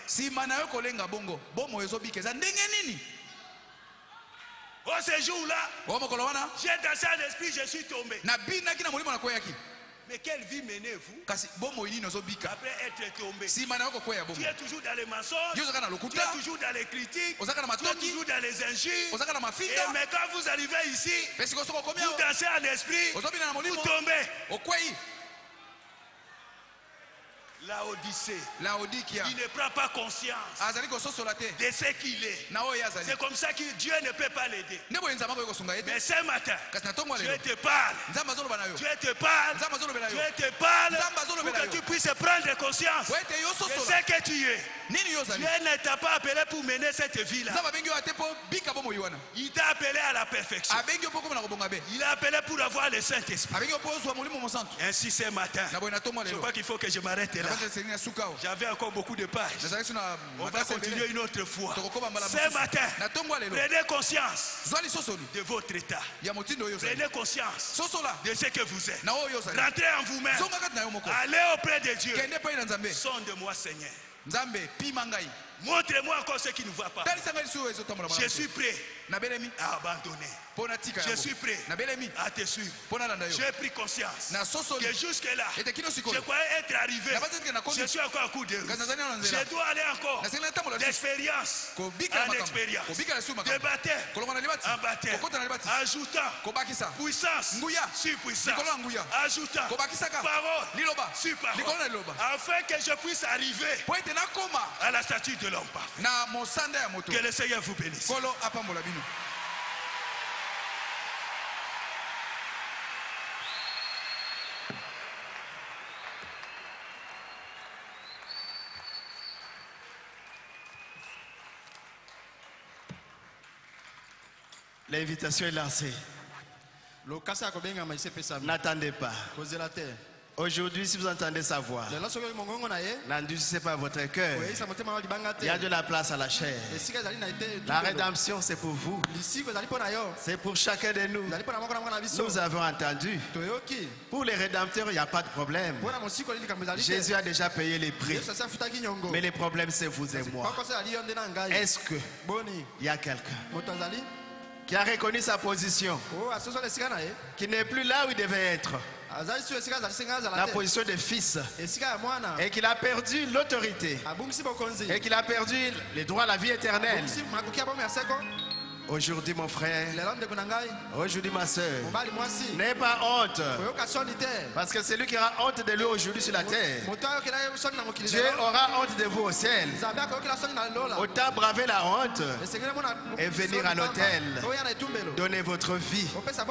Oh, ce jour-là, j'ai dansé en esprit, je suis tombé. Mais quelle vie menez-vous après être tombé? Tu es toujours dans les mensonges, tu es toujours dans les critiques, tu es toujours dans les injures. Et mais quand vous arrivez ici, vous dansez en esprit, vous tombez. Laodicée. Laodikia. Il ne prend pas conscience de ce qu'il est. C'est comme ça que Dieu ne peut pas l'aider. Mais ce matin, Dieu te parle. Dieu te parle. Dieu te parle pour que tu puisses prendre conscience de ce que tu es. Dieu ne t'a pas appelé pour mener cette vie-là. Il t'a appelé à la perfection. Il a appelé pour avoir le Saint-Esprit. Ainsi ce matin, je crois qu'il faut que je m'arrête là. J'avais encore beaucoup de pages. On va continuer une autre fois. Ce matin, prenez conscience de votre état. Prenez conscience de ce que vous êtes. Rentrez en vous-même. Allez auprès de Dieu. Sonde-moi, Seigneur. Montrez-moi encore ce qui ne va pas. Je suis prêt à abandonner. Je suis prêt à te suivre. J'ai pris conscience que jusque-là, je croyais être arrivé. Je suis encore à coup de route. Je dois aller encore d'expérience en expérience, de baptême en baptême, ajoutant puissance sur puissance, ajoutant parole sur parole, afin que je puisse arriver à la statue de l'homme parfait. Que le Seigneur vous bénisse. L'invitation est lancée. N'attendez pas. Aujourd'hui, si vous entendez sa voix, n'endurcissez pas votre cœur. Il y a de la place à la chair. La rédemption, c'est pour vous. C'est pour chacun de nous. Nous avons entendu. Pour les rédempteurs, il n'y a pas de problème. Jésus a déjà payé les prix. Mais le problème, c'est vous et moi. Est-ce qu'il y a quelqu'un qui a reconnu sa position, qui n'est plus là où il devait être, la position de fils, et qu'il a perdu l'autorité, et qu'il a perdu les droits à la vie éternelle? Aujourd'hui, mon frère, aujourd'hui, ma soeur, n'aie pas honte, parce que c'est lui qui aura honte de lui aujourd'hui sur la terre. Dieu aura honte de vous au ciel. Autant braver la honte et venir à l'autel. Donnez votre vie.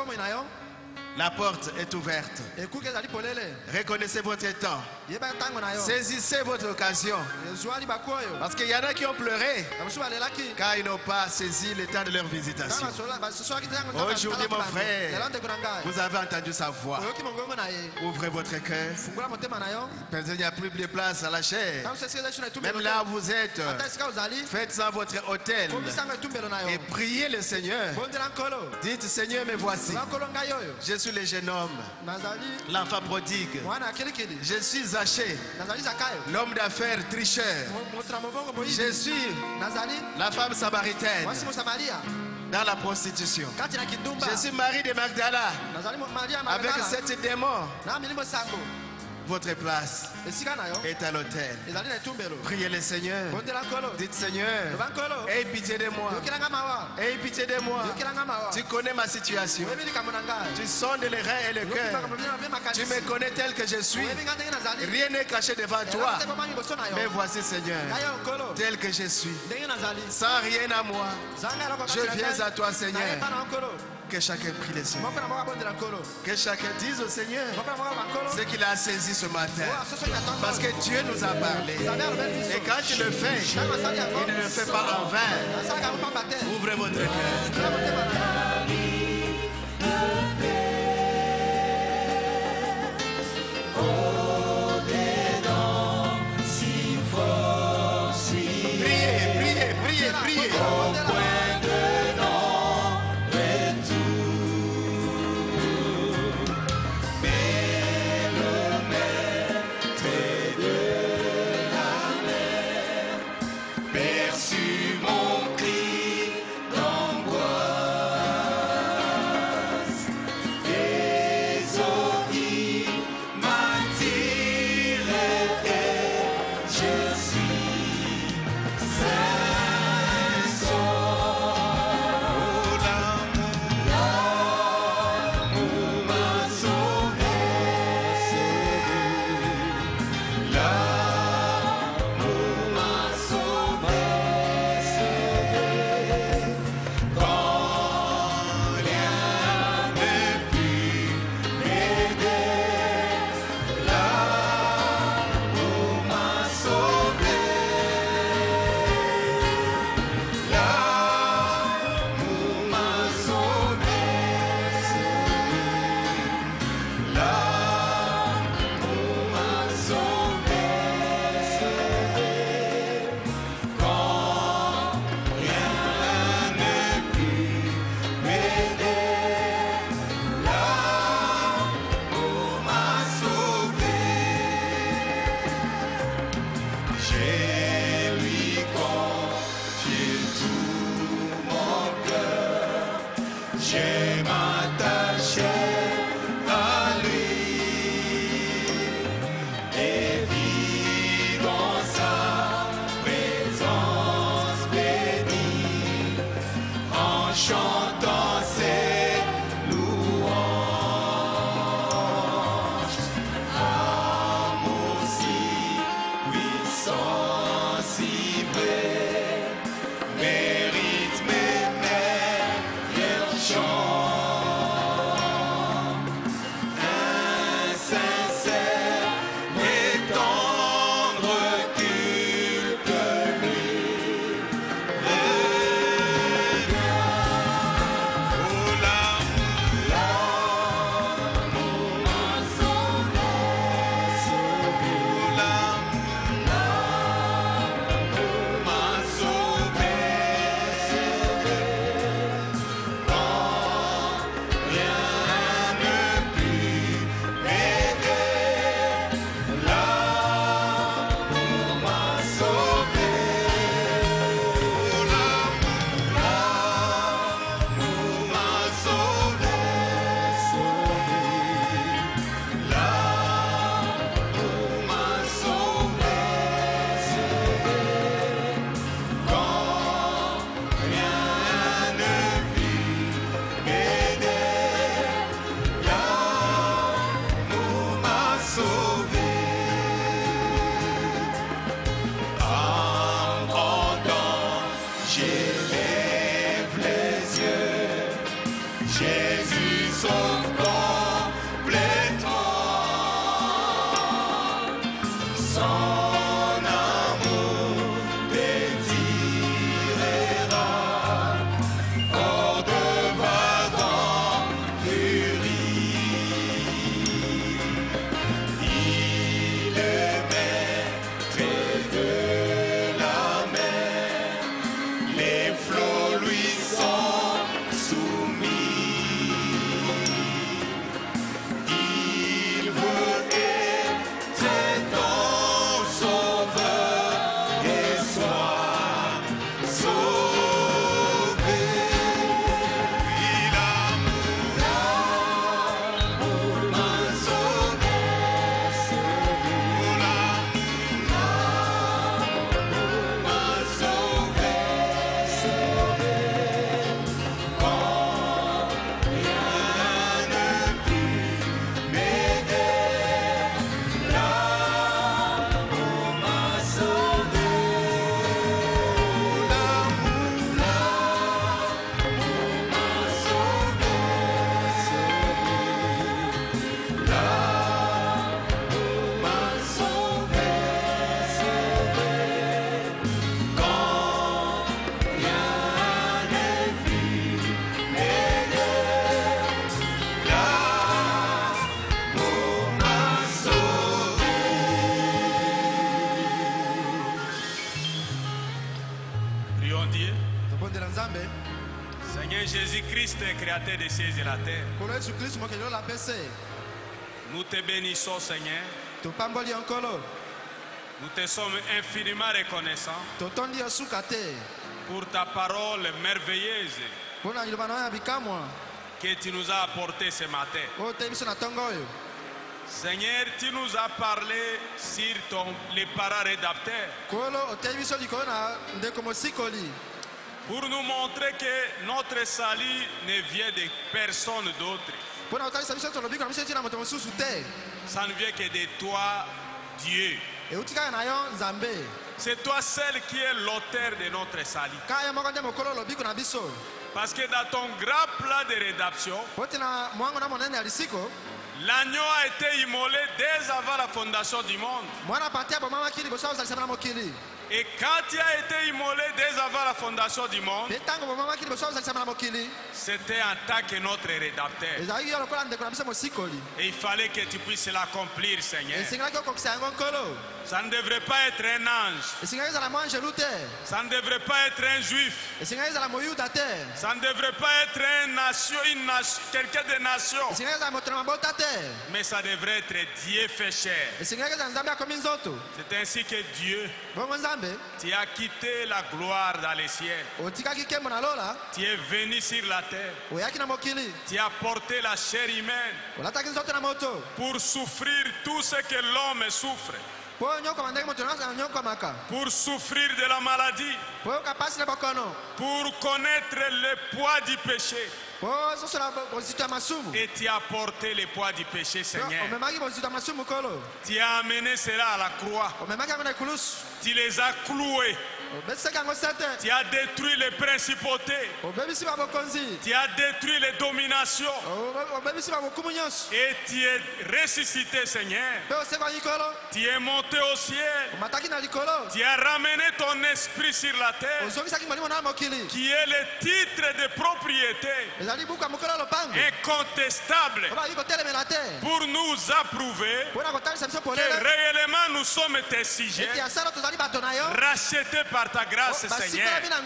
La porte est ouverte. Reconnaissez votre temps. Saisissez votre occasion. Parce qu'il y en a qui ont pleuré car ils n'ont pas saisi le temps de leur visitation. Aujourd'hui, mon frère, vous avez entendu sa voix. Ouvrez votre cœur. Il n'y a plus de place à la chair. Même là où vous êtes, faites-en votre hôtel et priez le Seigneur. Dites: Seigneur, me voici. Je suis le jeune homme, l'enfant prodigue. Je suis Zaché, l'homme d'affaires tricheur. Je suis la femme samaritaine dans la prostitution. Je suis Marie de Magdala avec sept démons. Votre place est à l'autel. Priez le Seigneur. Dites: Seigneur, aie pitié de moi. Aie pitié de moi. Tu connais ma situation. Tu sondes les reins et le cœur. Tu me connais tel que je suis. Rien n'est caché devant toi. Mais voici, Seigneur, tel que je suis, sans rien à moi. Je viens à toi, Seigneur. Que chacun prie le Seigneur. Que chacun dise au Seigneur ce qu'il a saisi ce matin. Parce que Dieu nous a parlé. Et quand il le fait, il ne le fait pas en vain. Ouvrez votre cœur. Priez, priez, priez, priez. Je suis Saint-Sauveur. j'ai m'attaché à lui et vivons sa présence bénie en chantant ses louanges. Amour si puissant, si vrai, mérite mes meilleurs chants. Insincère et tendre culte lui revient. Oh l'amour, l'amour m'a sauvé, sauvé. Oh l'amour, l'amour m'a sauvé, sauvé. Quand rien ne put m'aider, l'amour m'a sauvé. Oh l'amour, l'amour m'a sauvé, sauvé. L'amour m'a sauvé, sauvé. Quand rien ne put m'aider, l'amour m'a sauvé. En rendant, j'élève les yeux. Jésus sauve complètement. Son amour détirera hors de vagrant furie. Il est maître de la mer, les flots lui sont soumis. Il veut être ton sauveur et sois sauvé. Il l'amour, l'amour m'a sauvé, sauvé. Oh l'amour m'a sauvé, sauvé. Quand rien ne put m'aider, l'amour m'a sauvé. L'amour, l'amour m'a sauvé, sauvé. L'amour m'a sauvé, sauvé. Quand rien ne put m'aider, l'amour m'a sauvé. Prions Dieu. tobondela nzambe Seigneur Jésus-Christ, créateur des cieux et la terre. nkolo yesu kristu mokeli oyo apesi Nous te bénissons, Seigneur. topamboli yo nkolo Nous te sommes infiniment reconnaissants totondi yo suka te pour ta parole merveilleuse mpo na liloba na yo ya bikamwa que tu nous as apportée ce matin. oyo oteyi biso na ntongo oyo Seigneur, tu nous as parlé sur ton, les parents rédapteurs nkolo oteyi biso likolo na ndeko mosikoli pour nous montrer que notre salut ne vient de personne d'autre. mpo na kotalisa biso tolobi na biso eti na moto mosusu te Ça ne vient que de toi, Dieu. euti kaka na yo nzambe C'est toi seul qui es l'auteur de notre salut. kaka yo moko nde mokolo olobiko na biso Parce que dans ton grand plan de rédemption, po ete na mwango na monene ya lisiko l'agneau a été immolé dès avant la fondation du monde. mwana pati abomamaki liboso ya kozalisama na mokili Et quand il a été immolé dès avant la fondation du monde, mpe ntango bomamaki liboso ya kozalisama na mokili c'était en tant que notre rédempteur. ezalaki yo lokola ndeko na biso mosikoli Et il fallait que tu puisses l'accomplir, Seigneur. esengelaki okokisa yango nkolo Ça ne devrait pas être un ange. esengelaki ezala mwa angelu te Ça ne devrait pas être un juif. esengelaki ezala moyuda te Ça ne devrait pas être un nation, une nation, quelqu'un de nation. esengelaki ezala moto na mabota te Mais ça devrait être Dieu fait chair. esengelaki ezala nzambe akomi nzoto C'est ainsi que Dieu Tu as quitté la gloire dans les cieux. Tu es venu sur la terre. Tu as porté la chair humaine pour souffrir tout ce que l'homme souffre. Pour souffrir de la maladie. Pour connaître le poids du péché. Et tu as porté le poids du péché, Seigneur. Tu as amené cela à la croix. Tu les as cloués. Tu as détruit les principautés. Tu as détruit les dominations. Et tu es ressuscité, Seigneur. Tu es monté au ciel. Tu as ramené ton esprit sur la terre, qui est le titre de propriété incontestable pour nous approuver que réellement nous sommes tes sujets, rachetés par ta grâce, Seigneur.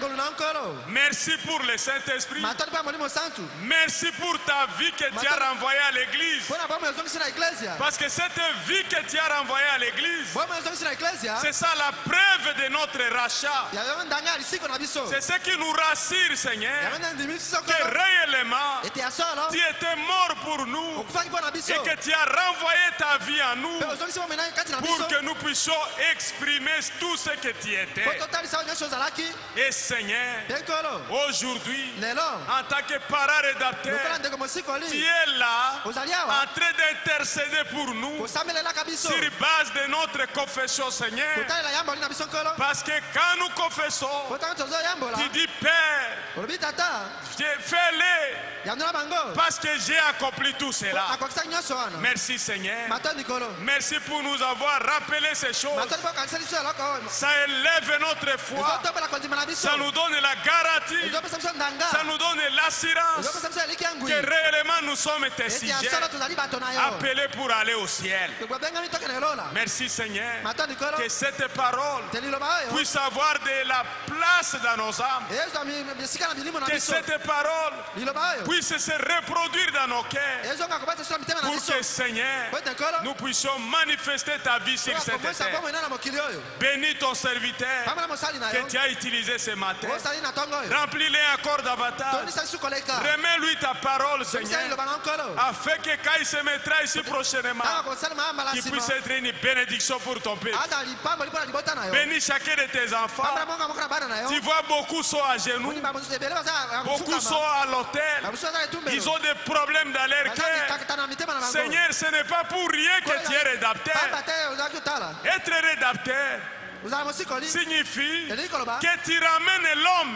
Merci pour le Saint-Esprit. Merci pour ta vie que tu as renvoyée à l'église. Parce que cette vie que tu as renvoyée à l'église, c'est ça la preuve de notre rachat. C'est ce qui nous rassure, Seigneur, que réellement tu étais mort pour nous et que tu as renvoyé ta vie à nous pour que nous puissions exprimer tout ce que tu étais. Et Seigneur, aujourd'hui, en tant que parent rédacteur, tu es là en train d'intercéder pour nous sur base de notre confession, Seigneur. Parce que quand nous confessons, tu dis Père, fais-le parce que j'ai accompli tout cela. Merci, Seigneur. Merci pour nous avoir rappelé ces choses. Ça élève notre foi. Ça nous donne la garantie. Ça nous donne l'assurance que réellement nous sommes tes sujets appelés pour aller au ciel. Merci, Seigneur. Que cette parole puisse avoir de la place dans nos âmes. Que cette parole puisse se reproduire dans nos cœurs. Pour que, Seigneur, nous puissions manifester ta vie sur cette terre. Bénis ton serviteur que tu as utilisé ce matin. Remplis-le encore davantage. Remets-lui ta parole, Seigneur, afin que quand il se mettra ici prochainement, qu'il puisse être une bénédiction pour ton peuple. Bénis chacun de tes enfants. Tu vois, beaucoup sont à genoux, beaucoup sont à l'hôtel. Ils ont des problèmes dans leur cœur. Seigneur, ce n'est pas pour rien que tu es rédacteur. Être rédacteur signifie que tu ramènes l'homme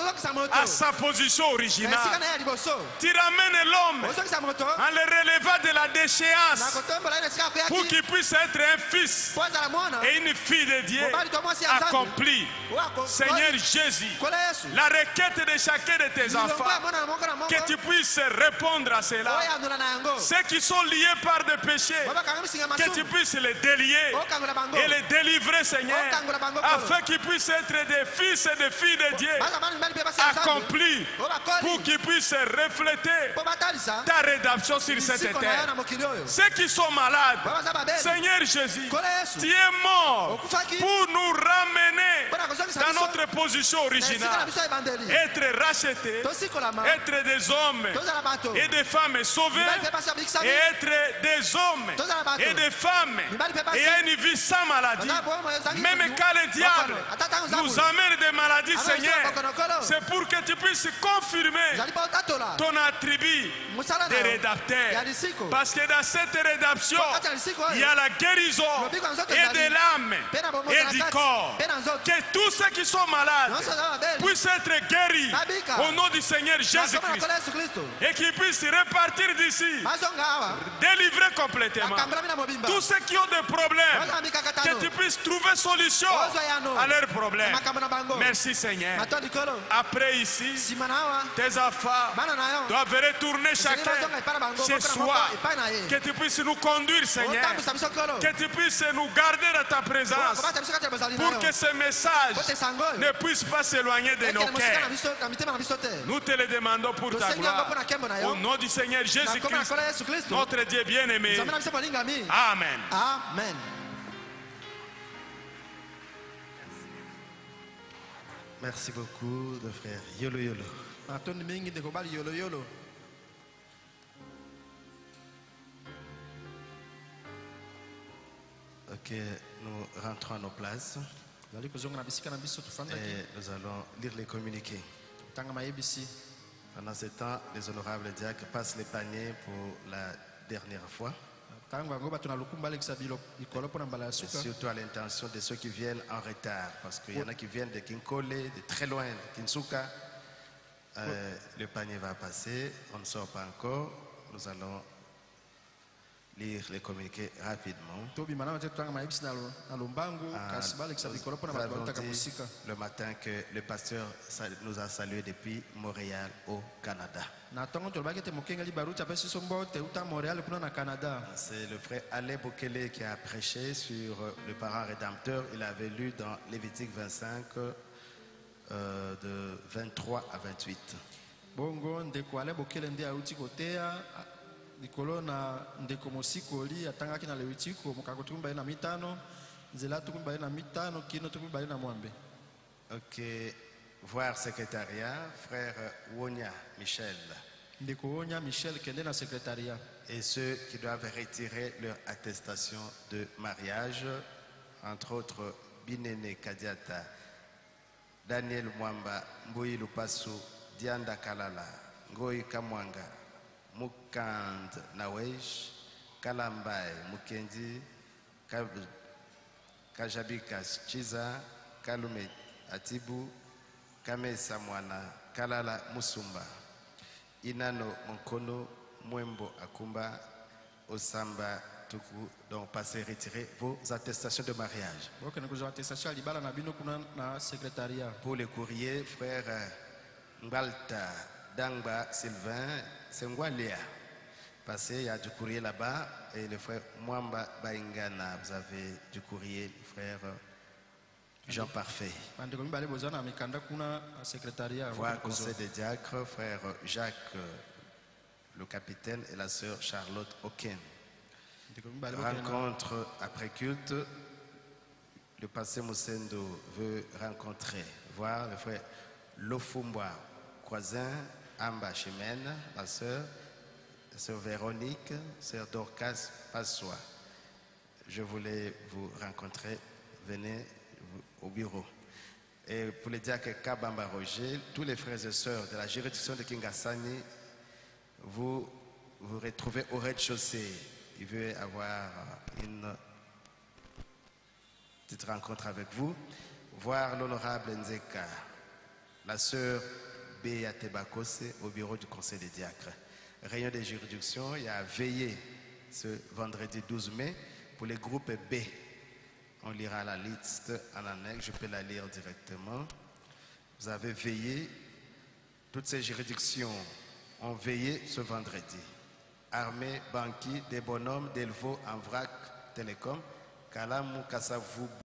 à sa position originale. Tu ramènes l'homme en le relevant de la déchéance pour qu'il puisse être un fils et une fille de Dieu accompli. Seigneur Jésus, la requête de chacun de tes enfants, que tu puisses répondre à cela. Ceux qui sont liés par des péchés, que tu puisses les délier et les délivrer, Seigneur, afin qu'ils puissent être des fils et des filles de Dieu accomplis, pour qu'ils puissent refléter ta rédemption sur cette terre. Ceux qui sont malades, Seigneur Jésus, tu es mort pour nous ramener dans notre position originale, être rachetés, être des hommes et des femmes sauvés, et être des hommes et des femmes ayant une vie sans maladie. Même quand le diable nous amène des maladies, Seigneur, c'est pour que tu puisses confirmer ton attribut de rédacteur. Parce que dans cette rédemption, il y a la guérison et de l'âme et du corps. Que tous ceux qui sont malades puissent être guéris au nom du Seigneur Jésus-Christ, et qu'ils puissent repartir d'ici délivrés complètement. Tous ceux qui ont des problèmes, que tu puisses trouver solution à leurs problèmes. Merci, Seigneur. Après ici, tes enfants doivent retourner chacun chez soi. Que tu puisses nous conduire, Seigneur. Que tu puisses nous garder dans ta présence, pour que ce message ne puisse pas s'éloigner de nos cœurs. Nous te le demandons pour ta gloire, au nom du Seigneur Jésus-Christ, notre Dieu bien-aimé. Amen. Amen. Merci beaucoup de frère Yolo Yolo. Ok, nous rentrons à nos places et nous allons lire les communiqués. Pendant ce temps, les honorables diacres passent les paniers pour la dernière fois. Et surtout à l'intention de ceux qui viennent en retard, parce qu'il y en a qui viennent de Kinkole, de très loin, de Kinsuka. Euh, le panier va passer, on ne sort pas encore. Nous allons lire les communiqués rapidement. Ah, le matin que le pasteur nous a salué depuis Montréal au Canada. C'est le frère Alain Bokele qui a prêché sur le parent rédempteur. Il avait lu dans Lévitique vingt-cinq euh, de vingt-trois à vingt-huit. Nikolo na ndeko mosikoli atangaki na Levitiko mukako tukumba na mitano nzela tukumba na mitano kino tukumba na mwambe. Ok, voir secrétariat, frère Wonya Michel. Ndeko Wonya Michel kende na secrétariat. Et ceux qui doivent retirer leur attestation de mariage, entre autres Binene Kadiata, Daniel Mwamba, Mboyi Lupasu, Dianda Kalala, Ngoyi Kamwanga, Mukand Nawesh, Kalambai Mukendi, Kajabika Chiza, Kalume Atibu, Kame Samwana, Kalala Musumba, Inano Monkono, Mwembo Akumba, Osamba Tuku. Donc passez retirer vos attestations de mariage. Pour les courriers, frère Mbalta Dangba Sylvain, c'est Ngwalia. Passez, il y a du courrier là-bas. Et le frère Mwamba Baingana, vous avez du courrier, le frère Jean Parfait. Voir conseil des diacres, frère Jacques, le capitaine, et la sœur Charlotte Oken. Rencontre après culte. Le pasteur Moussendo veut rencontrer, voir le frère Lofumba Croisin, Amba Chimène, la sœur, la sœur Véronique, sœur Dorcas Passois. Je voulais vous rencontrer, venez au bureau. Et pour les diacres Kabamba Roger, tous les frères et sœurs de la juridiction de Kingasani, vous vous retrouvez au rez-de-chaussée. Il veut avoir une petite rencontre avec vous. Voir l'honorable Nzeka, la sœur Béate Bakose au bureau du conseil des diacres. Réunion des juridictions, il y a veillé ce vendredi douze mai pour les groupes B. On lira la liste en annexe, je peux la lire directement. Vous avez veillé, toutes ces juridictions ont veillé ce vendredi. Armée, Banqui, des bonhommes, Delvaux, Envrac, Télécom, Kalamou, Kassavou,